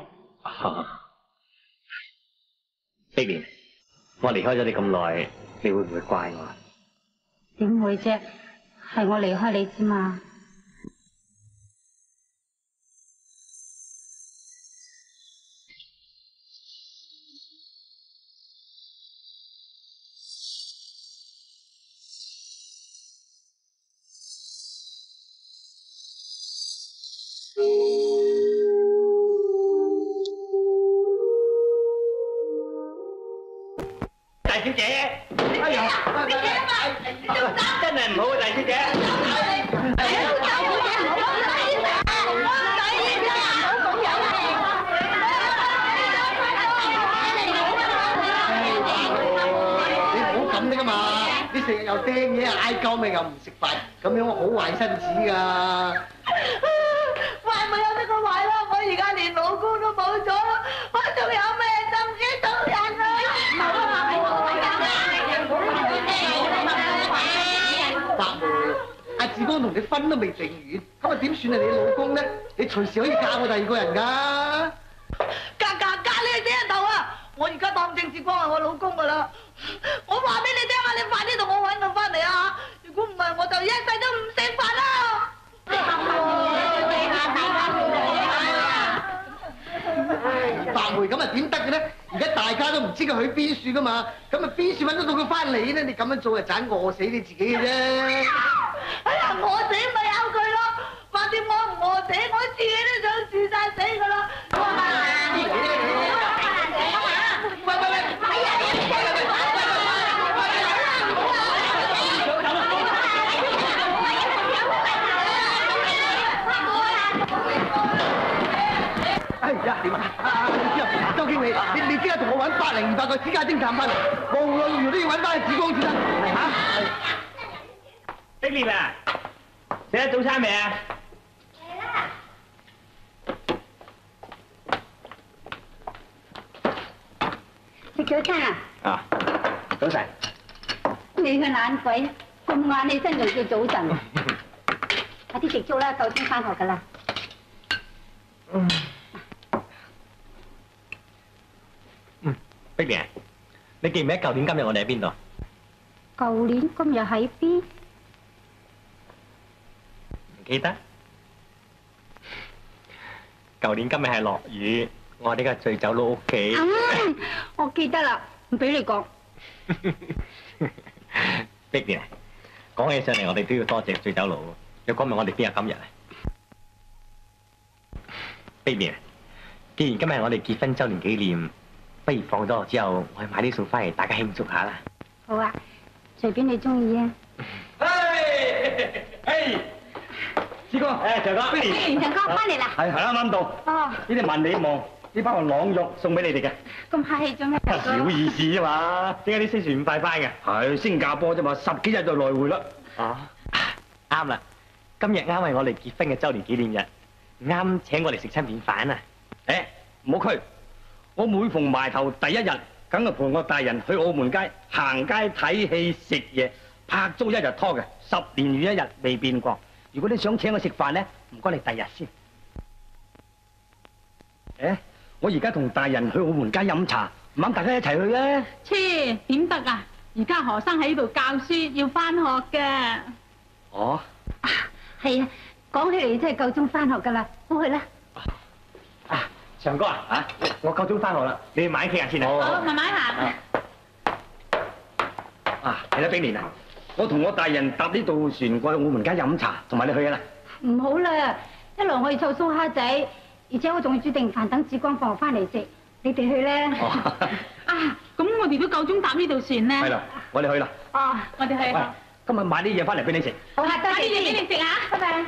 碧蓮，我離開咗你咁耐，你會唔會怪我？ 點會啫？係我離開你啫嘛。 大小姐，哎呀，真係唔好啊，大小姐。 你唔好咁㗎嘛！你成日又掟嘢，嗌救命又唔食飯，咁樣我好壞身子㗎。 壞咪有得個壞咯！我而家連老公都冇咗，我仲有咩心機做人啊？ 白梅，阿志剛同你婚都未定完，咁啊點算係你老公咧？你隨時可以嫁我第二個人㗎。 嫁你去死人頭啊！我而家當正志光係我老公㗎啦！我話俾你聽啊，你快啲同我揾佢翻嚟啊！如果唔係，我就一世都唔食飯啦！ 白梅咁啊點得嘅咧？而家大家都唔知佢去邊處噶嘛，咁啊邊處揾得到佢翻嚟咧？你咁樣做係盞餓死你自己嘅啫。 哎呀，餓死咪由佢咯，橫掂我唔餓死，我自己都想自殺死噶啦。 哎呀，點啊？周經理，你即刻同我揾102個私家偵探翻嚟，無論如何都要揾翻紫光先得嚇。 碧蓮啊，食咗早餐未啊？ 食早餐啊？ 啊，早晨。 你個懶鬼，咁晏起身仲叫早晨？快啲食粥啦，夠鐘翻學噶啦。 碧蓮，你記唔記得舊年今日我哋喺邊度？ 舊年今日喺邊？ 唔記得。舊年今日係落雨，我哋而家醉酒佬屋企。 我記得啦，唔俾你講。 碧蓮，講起上嚟，我哋都要多謝醉酒佬。如果唔係，我哋邊有今日啊？碧蓮，既然今日係我哋結婚週年紀念，不如放咗學之後，我去買啲餸翻嚟，大家慶祝下啦。 好啊，隨便你中意啊。 志哥，長哥，碧蓮， 長哥翻嚟啦。 係啱啱到。 哦。 呢啲萬里望， 呢包係朗肉送俾你哋嘅。 咁客氣做咩？ 小意思啫嘛，點解啲星船咁快翻嘅？係新加坡啫嘛，10幾日就來回啦。啊，啱啦，今日啱係我哋結婚嘅週年紀念日，啱請我哋食餐便飯啊！誒，唔好拘，我每逢埋頭第一日，梗係陪我大人去澳門街行街睇戲食嘢，拍足1日拖嘅，10年如一日未變過。如果你想請我食飯咧，唔該你第日先。誒，我而家同大人去澳門街飲茶，唔啱大家一齊去啊？ 切，點得啊！而家何生喺度教書，要翻學嘅。 哦， 係啊，講起嚟真係夠鐘翻學噶啦，好去啦。 啊，長哥啊，我夠鐘翻學啦，你慢啲傾下先啊。 好，慢慢行。 啊，係啦，炳蓮啊，我同我大人搭呢度船過去澳門街飲茶，同埋你去啊啦。 唔好啦，一來我要湊蘇蝦仔，而且我仲要煮定飯等志光放學翻嚟食，你哋去咧。 啊，咁我哋都夠鐘搭呢度船咧。 係啦，我哋去啦。 哦，我哋去。 今日買啲嘢翻嚟俾你食。 好啊，多謝買啲嘢俾你食啊， 拜拜。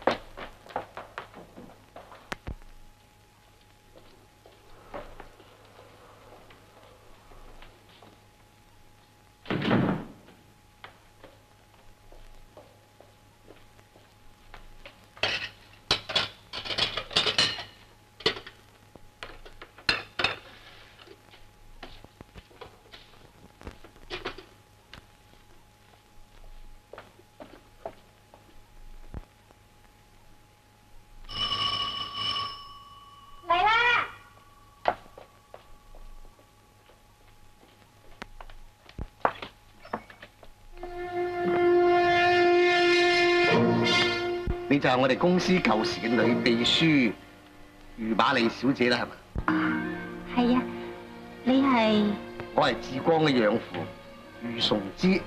你就係我哋公司舊時嘅女秘書余瑪麗小姐啦，係嘛？ 係啊，你係？ 我係志光嘅養父余崇之。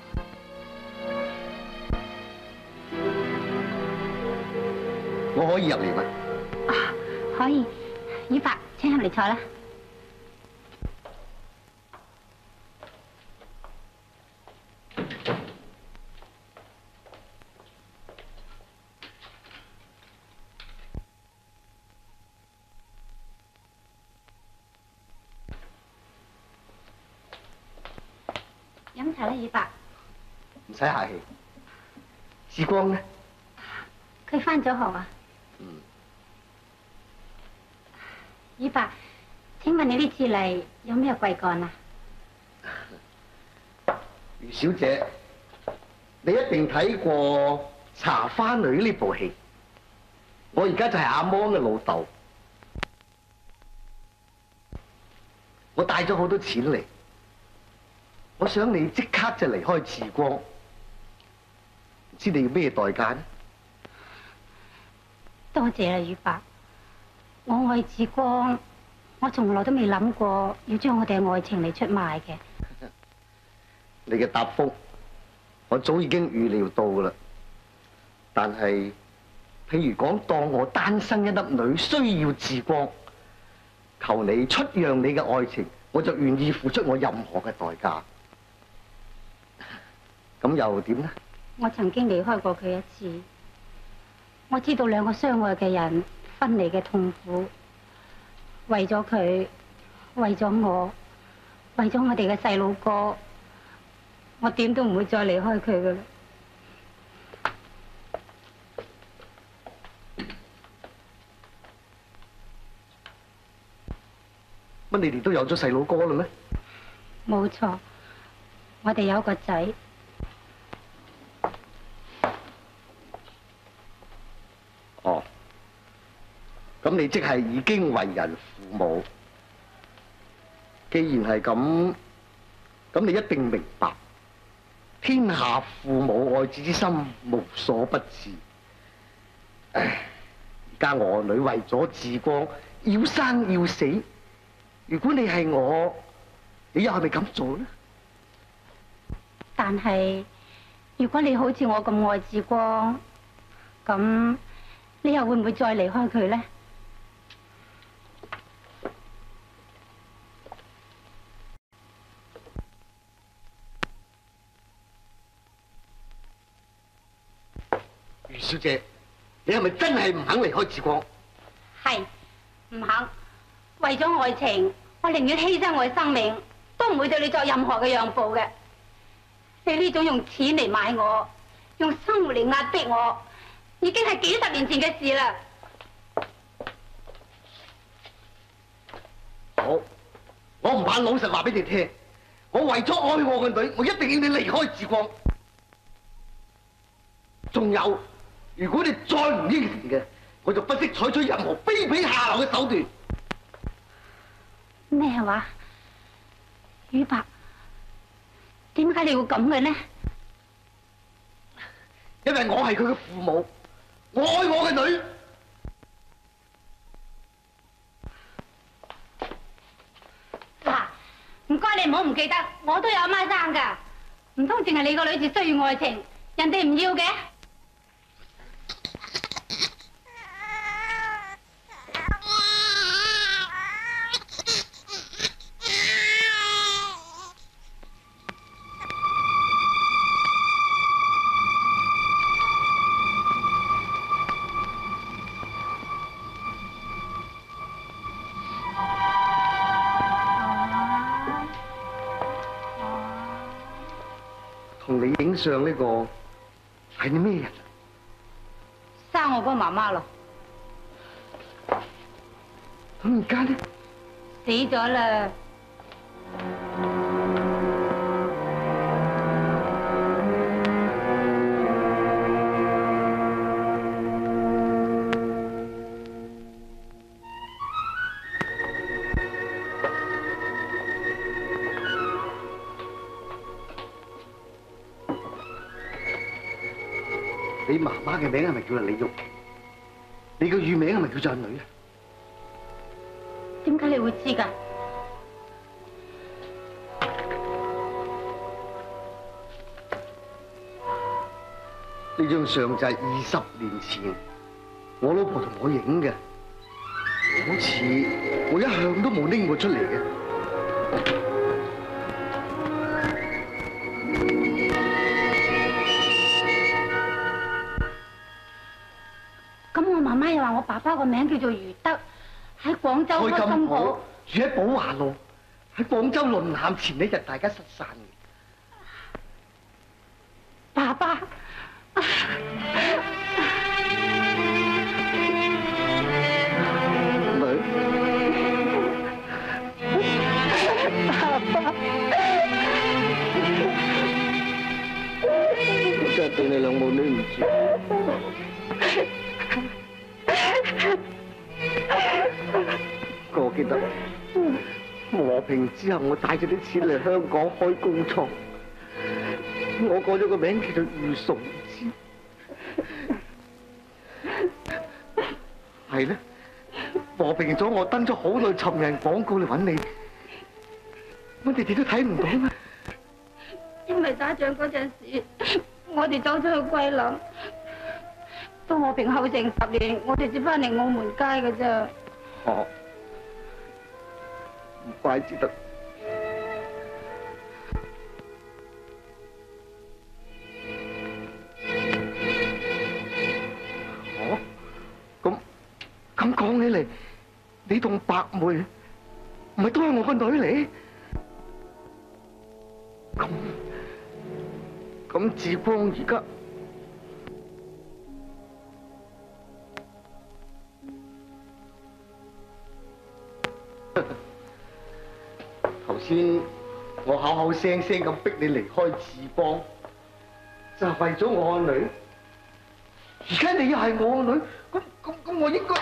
我可以入嚟嗎？ 可以，以伯，請入嚟坐啦。飲茶啦，以伯。 唔使客氣。志光呢？ 佢返咗學啊？以伯，請問你呢次嚟有咩貴幹啊？ 余小姐，你一定睇過《茶花女》呢部戲。我而家就係阿芒嘅老豆，我帶咗好多錢嚟，我想你即刻就離開志光，唔知你要咩代價呢？ 多謝啦，宇伯。我愛志光，我從來都未諗過要將我哋嘅愛情嚟出賣嘅。 你嘅答覆，我早已經預料到噶啦。但係，譬如講，當我單身一粒女需要志光，求你出讓你嘅愛情，我就願意付出我任何嘅代價。咁又點呢？ 我曾經離開過佢一次，我知道兩個相愛嘅人分離嘅痛苦，為咗佢，為咗我，為咗我哋嘅細路哥，我點都唔會再離開佢噶啦。 乜你哋都有咗細路哥啦咩？ 冇錯，我哋有個仔。 哦，咁你即係已經為人父母。既然係咁，咁你一定明白，天下父母愛子之心無所不至。唉，而家我女為咗志光要生要死，如果你係我，你又係咪咁做呢？ 但係如果你好似我咁愛志光，咁你又會唔會再離開佢呢？ 余小姐，你係咪真係唔肯離開志光？ 係，唔肯。 為咗愛情，我寧願犧牲我嘅生命，都唔會對你作任何嘅讓步嘅。你呢種用錢嚟買我，用生活嚟壓迫我，已經係幾十年前嘅事啦。 我唔怕老實話俾你聽，我為咗愛我個女，我一定要你離開志光。仲有，如果你再唔應承嘅，我就不惜採取任何卑鄙下流嘅手段。 咩話？宇伯，點解你要咁嘅呢？ 因為我係佢嘅父母，我愛我嘅女。 嗱，唔該你唔好唔記得，我都有阿媽生㗎，唔通淨係你個女至需要愛情，人哋唔要嘅？ 同你影相呢個係你咩人？ 生我嗰個媽媽咯。 咁而家呢？ 死咗啦。 你媽媽嘅名係咪叫做李玉？你個乳名係咪叫做阿女啊？ 點解你會知㗎？ 呢張相就係20年前我老婆同我影嘅，好似我一向都冇拎過出嚟嘅。 媽媽又話我爸爸個名叫做余德，喺廣州開金鋪， 住喺寶華路，喺廣州淪陷前一日大家失散嘅。 爸爸， 女，爸爸，我真係對你兩母女唔住。我記得和平之後，我帶咗啲錢嚟香港開工廠，我改咗個名叫做余崇之。係咧，和平咗，我登咗好耐尋人廣告嚟揾你，我哋都睇唔到咩？ 因為打仗嗰陣時，我哋走咗去桂林。到和平後成10年，我哋至翻嚟澳門街嘅啫。 哦，唔怪之得。哦，咁講起嚟，你同白梅唔係都係我個女嚟？咁志光而家。頭先我口口聲聲咁逼你離開志邦，就係為咗我個女。而家你又係我個女，咁我應該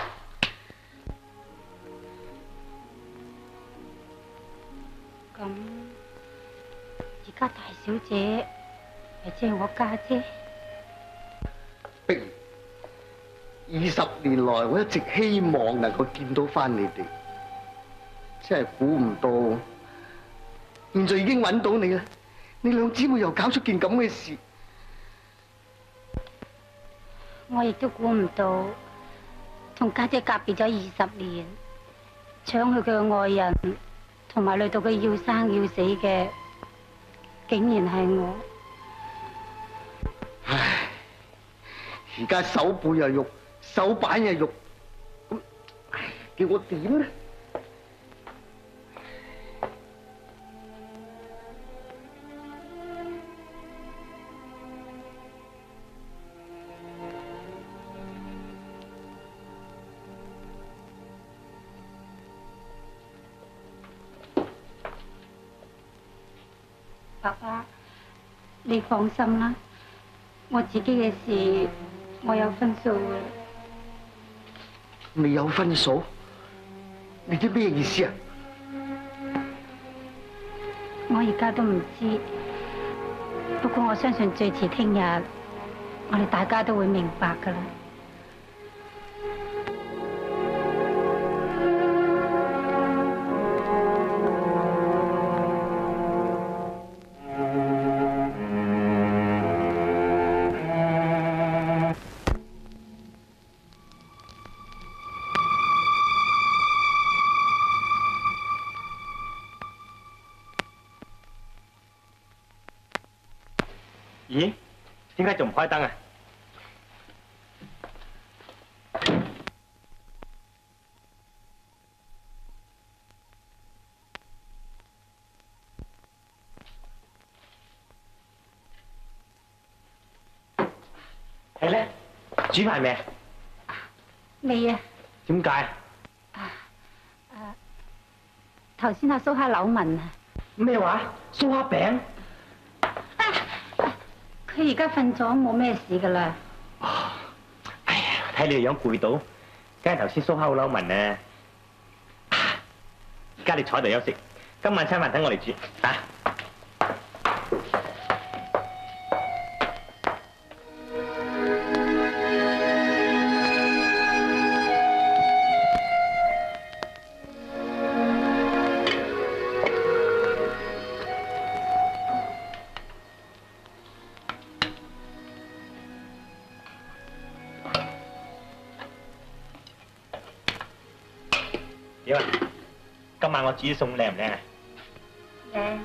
咁而家大小姐係即係我家姐。 碧兒，20年來我一直希望能夠見到翻你哋。真係估唔到，現在已經揾到你啦！你兩姊妹又搞出件咁嘅事， 我亦都估唔到，同家姐隔別咗20年，搶去佢嘅愛人，同埋累到佢要生要死嘅，竟然係我。 唉，而家手背又肉，手板又肉，咁叫我點呢？ 爸爸，你放心啦，我自己嘅事我有分數嘅。 你有分數？你啲咩意思啊？ 我而家都唔知，不過我相信最遲聽日，我哋大家都會明白㗎啦。 咦？點解仲唔開燈啊？係咧，煮飯未？ 未啊。 點解？ 頭先阿蘇蝦柳問啊。 咩話？蘇蝦餅？ 佢而家瞓咗，冇咩事噶啦。 哎呀，睇你個樣攰到，梗係頭先蘇蝦柳問啊。而家你坐喺度休息，今晚餐飯等我嚟煮啊。點啊？今晚我煮啲餸靚唔靚啊？ 靚。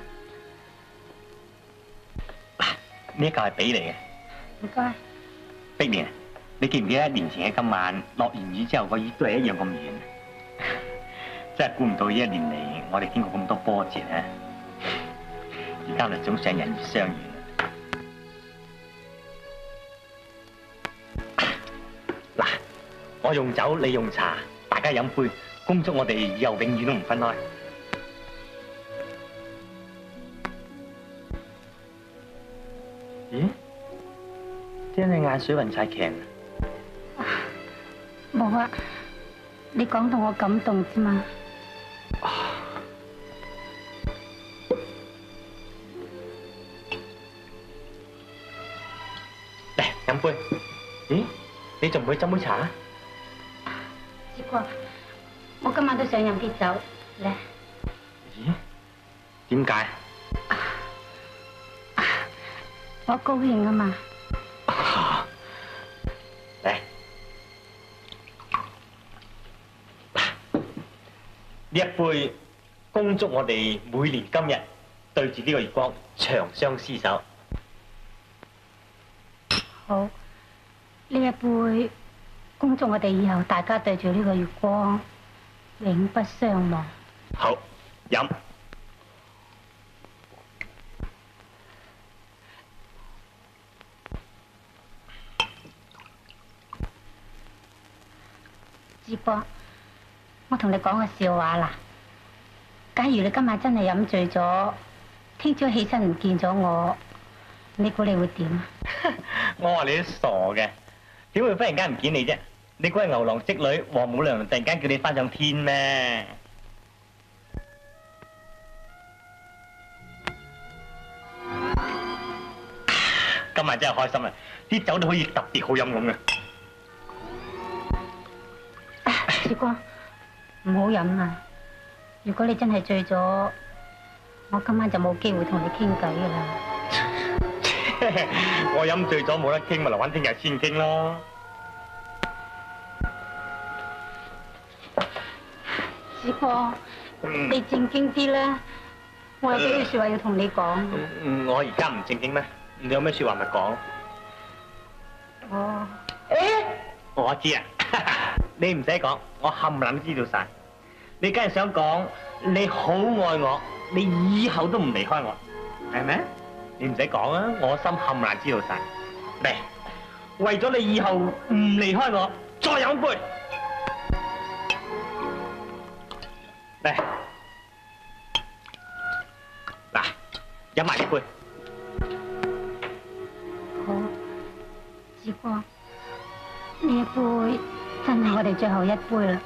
呢一嚿係俾你嘅。 唔該。 碧蓮，你記唔記得1年前嘅今晚落完雨之後，個雨都係一樣咁遠？真係估唔到呢1年嚟，我哋經過咁多波折啊！而家就總算人月相遇啦。嗱，我用酒，你用茶，大家飲杯。恭祝我哋以後永遠都唔分開。咦？點解你眼水暈晒劇啊？ 冇啊，你講到我感動啫嘛。 嚟飲杯。咦？你仲唔去斟杯茶啊？ 志國。我今晚都想飲啲酒，嚟。 咦？點解？ 我高興啊嘛。 嚟，呢一杯，恭祝我哋每年今日對住呢個月光長相廝守。 好，呢一杯，恭祝我哋以後大家對住呢個月光。永不相忘。 好，飲。 志波，我同你講個笑話啦。假如你今晚真係飲醉咗，聽朝起身唔見咗我，你估你會點啊？ 我話你都傻嘅，點會忽然間唔見你啫？你估係牛郎織女，王母娘娘突然間叫你翻上天咩？今晚真係開心啊！啲酒都可以特別好飲咁嘅。 志光，唔好飲啊！如果你真係醉咗，我今晚就冇機會同你傾偈噶啦。 我飲醉咗冇得傾，咪留翻聽日先傾咯。志哥，你正經啲啦，我有幾句說話要同你講。我而家唔正經咩？你有咩說話咪講。我知啊，你唔使講，我冚唪唥都知道晒。你梗係想講你好愛我，你以後都唔離開我，係咪？你唔使講啊，我心冚唪唥知道晒。嚟，為咗你以後唔離開我，再飲杯。嚟，嗱，飲埋呢杯。 志光，呢一杯真係我哋最後一杯啦。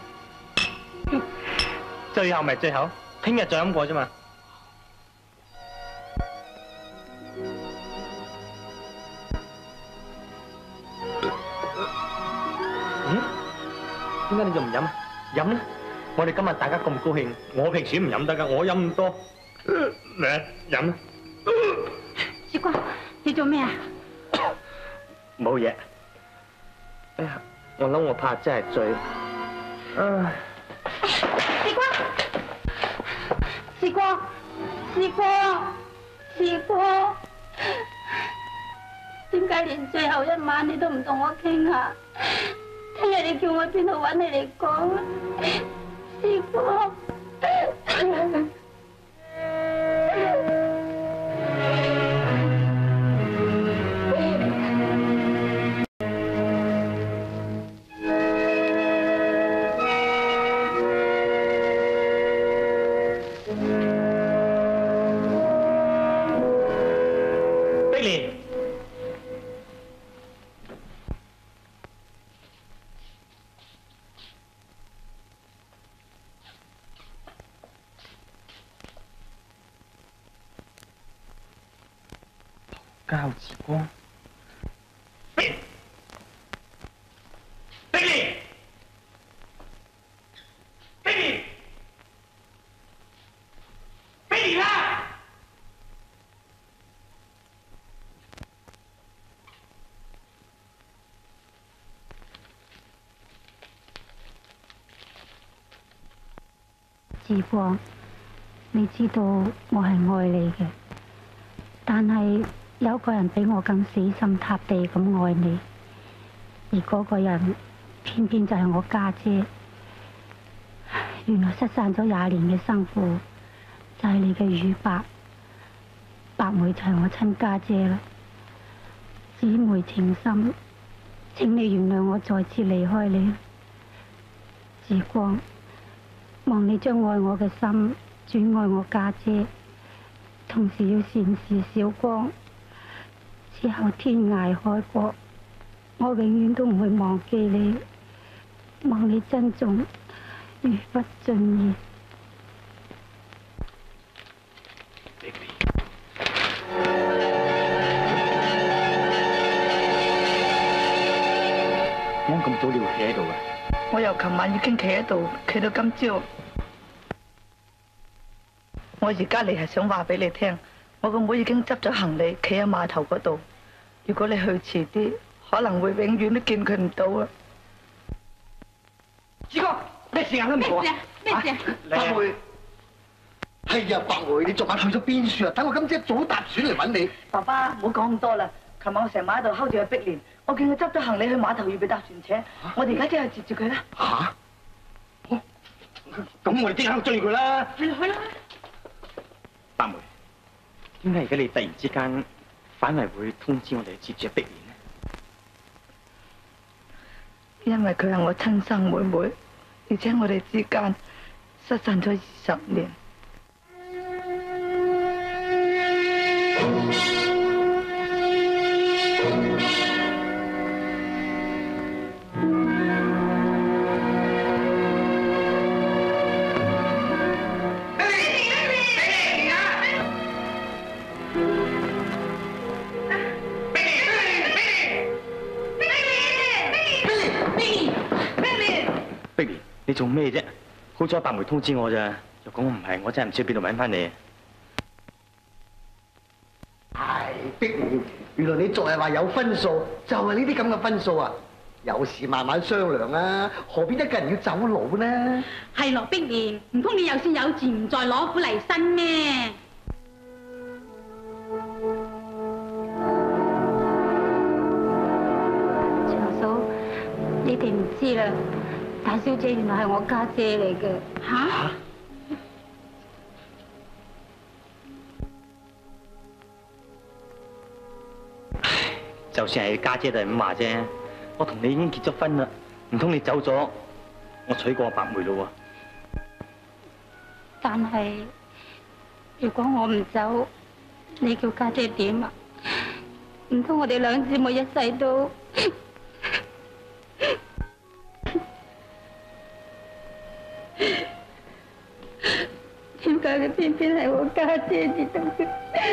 最後咪最後，聽日再飲過啫嘛。點解你仲唔飲啊？飲啦！我哋今日大家咁高興，我平時唔飲得噶，我飲咁多。嚟飲啦！ 志光，你做咩啊？ 冇嘢。哎呀，我諗我怕真係醉。 志光，志光，志光，志光，點解連最後一晚你都唔同我傾下？聽日你叫我邊度揾你嚟講啊？志光。 交志光，碧蓮，啊！ 志光，你知道我係愛你嘅，但係有個人比我更死心塌地咁愛你，而嗰個人偏偏就係我家姐。原來失散咗20年嘅生父就係你嘅乳伯，白梅就係我親家姐啦。姊妹情深，請你原諒我再次離開你。志光，望你將愛我嘅心轉愛我家姐，同時要善事小光。之後天涯海角，我永遠都唔會忘記你，望你珍重，如不盡言。 點解咁早你會企喺度嘅？ 我由琴晚已經企喺度，企到今朝。我而家嚟係想話俾你聽，我個妹已經執咗行李，企喺碼頭嗰度。如果你去遲啲，可能會永遠都見佢唔到啊！ 志光，咩時間都唔過啊？ 咩事啊？ 白梅，係呀，白梅，你昨晚去咗邊處啊？等我今朝一早搭船嚟揾你。 爸爸，唔好講咁多啦。琴晚我成晚喺度睺住佢碧蓮，我見佢執咗行李去碼頭預備搭船車，我哋而家即係接住佢啦。 嚇！好，咁我哋即刻追佢啦。 去啦！ 白梅，點解而家你突然之間反為會通知我哋接住碧蓮呢？ 因為佢係我親生妹妹，而且我哋之間失散咗20年。 碧蓮，你做咩啫？好彩白梅通知我咋，若果我唔係，我真係唔知邊度揾翻你。 唉，碧蓮，原來你昨日話有分數，就係呢啲咁嘅分數啊！有事慢慢商量啊，何必一個人要走佬呢？ 係咯，碧蓮，唔通你有先有錢唔再攞苦嚟辛咩？ 長嫂，你哋唔知啦，大小姐原來係我家姐嚟嘅。 嚇！ 就算係家姐都係咁話啫。我同你已經結咗婚啦，唔通你走咗，我娶過白梅咯喎？ 但係如果我唔走，你叫家姐點啊？ 唔通我哋兩姊妹一世都？點解佢偏偏係我家姐至得嘅？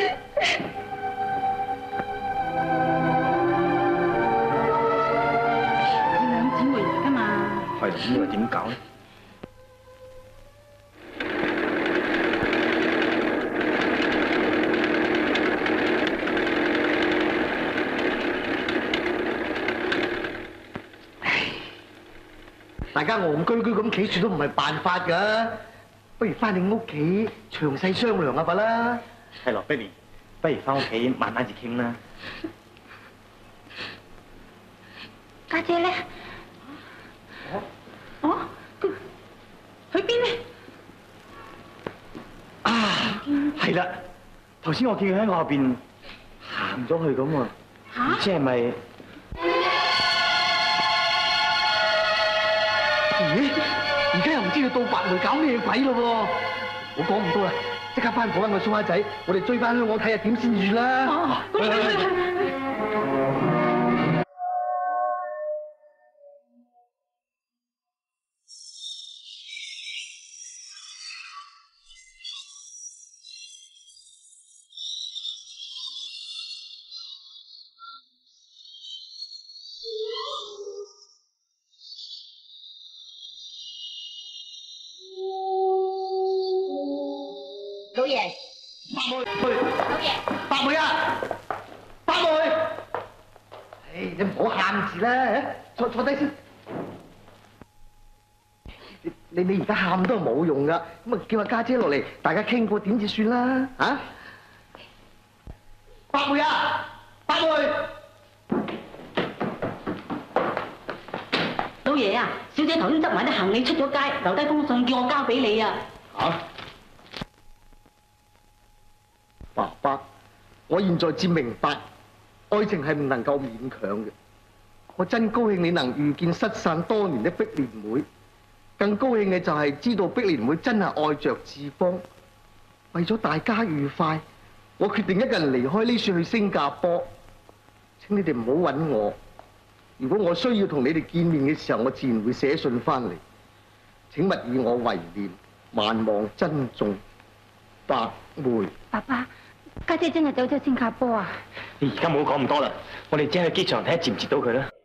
你兩姊妹嚟噶嘛？ 係，咁又點搞咧？ 大家戇居居咁企住都唔係辦法㗎，不如翻你屋企詳細商量下吧啦。 係咯，碧蓮，不如翻屋企慢慢至傾啦。 家姐咧？ 哦，佢去邊咧？ 啊，係啦，頭先我見佢喺我後邊行咗去咁啊，唔知係咪？ 咦？而家又唔知佢到白梅搞咩鬼咯喎！我講唔多啦，即刻翻房揾個蘇蝦仔，我哋追翻香港睇下點先住啦。 哦，去。 老爺， 老爺，白梅啊，白梅，唉，你唔好喊住啦，坐低先。你而家喊都係冇用噶，咁啊叫阿家姐落嚟，大家傾過點至算啦，啊？白梅啊，白梅， 老爺啊，小姐頭先執埋啲行李出咗街，留低封信叫我交俾你啊。 嚇！爸爸，我現在至明白，愛情係唔能夠勉強嘅。我真高興你能遇見失散多年的碧蓮妹，更高興嘅就係知道碧蓮妹真係愛着志芳。為咗大家愉快，我決定一個人離開呢處去新加坡。請你哋唔好揾我。如果我需要同你哋見面嘅時候，我自然會寫信翻嚟。請勿以我為念，萬望珍重。白梅。 爸爸，家姐真係走咗新加坡啊！ 你而家冇講咁多啦，我哋只係去機場睇下接唔接到佢啦。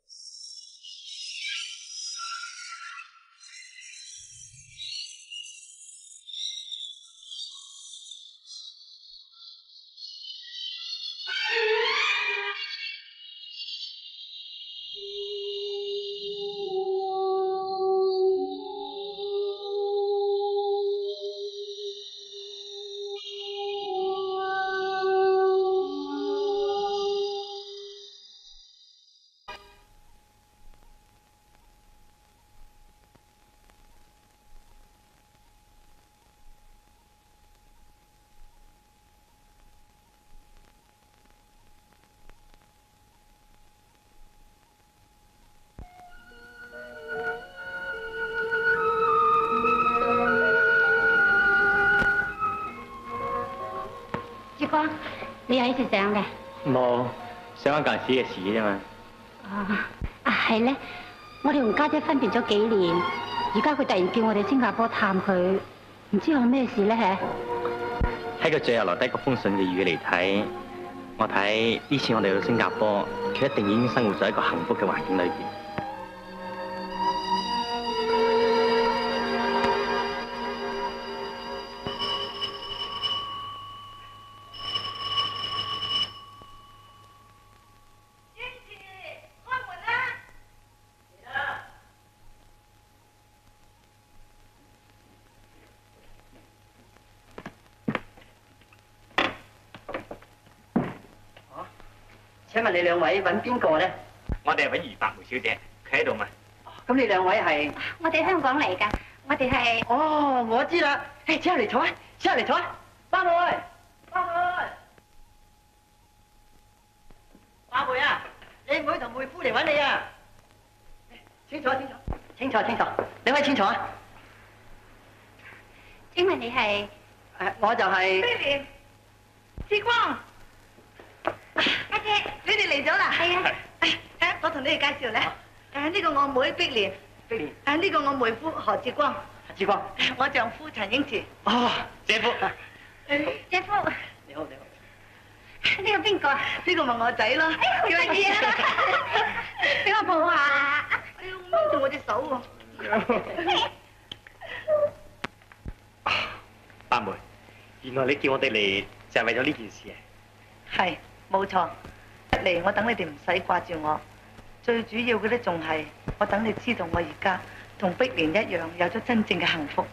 你有幾時上嘅？ 冇，上一件事嘅事啫嘛。 係咧，我哋同家姐分別咗幾年，而家佢突然叫我哋新加坡探佢，唔知有咩事咧？ 喺佢最後留低嗰封信嘅語嚟睇，我睇呢次我哋去新加坡，佢一定已經生活在一個幸福嘅環境裏邊。 請問你兩位揾邊個咧？ 我哋係揾余白梅小姐，佢喺度嘛？ 咁你兩位係？ 我哋香港嚟㗎，我哋係。 哦，我知啦。誒，請入嚟坐啊！請入嚟坐啊！白梅，白梅，白梅啊！你妹同妹夫嚟揾你啊！請坐，請坐，請坐，請坐，兩位請坐啊！ 請問你係？ 我就係。 碧蓮，志光，家姐。 你哋介紹咧。呢個我妹碧蓮，呢個我妹夫何志光，我丈夫陳英慈。 哦，姐夫。 姐夫。 你好。 呢個邊個？ 呢個咪我仔咯。 叫乜嘢啊？俾我抱下。 哎呀，掹住我隻手喎。 八妹，原來你叫我哋嚟就係為咗呢件事啊？ 係，冇錯。一嚟我等你哋唔使掛住我，最主要嘅咧仲係我等你知道我而家同碧蓮一樣有咗真正嘅幸福。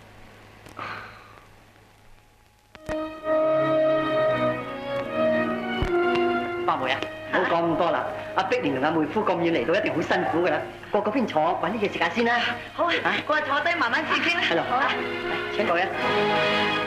八妹啊，唔好講咁多啦。阿碧蓮同阿妹夫咁遠嚟到，一定好辛苦噶啦。過嗰邊坐，揾啲嘢食下先啦。 好啊，過去坐低慢慢先傾啦。 係咯，好啊，請各位啊。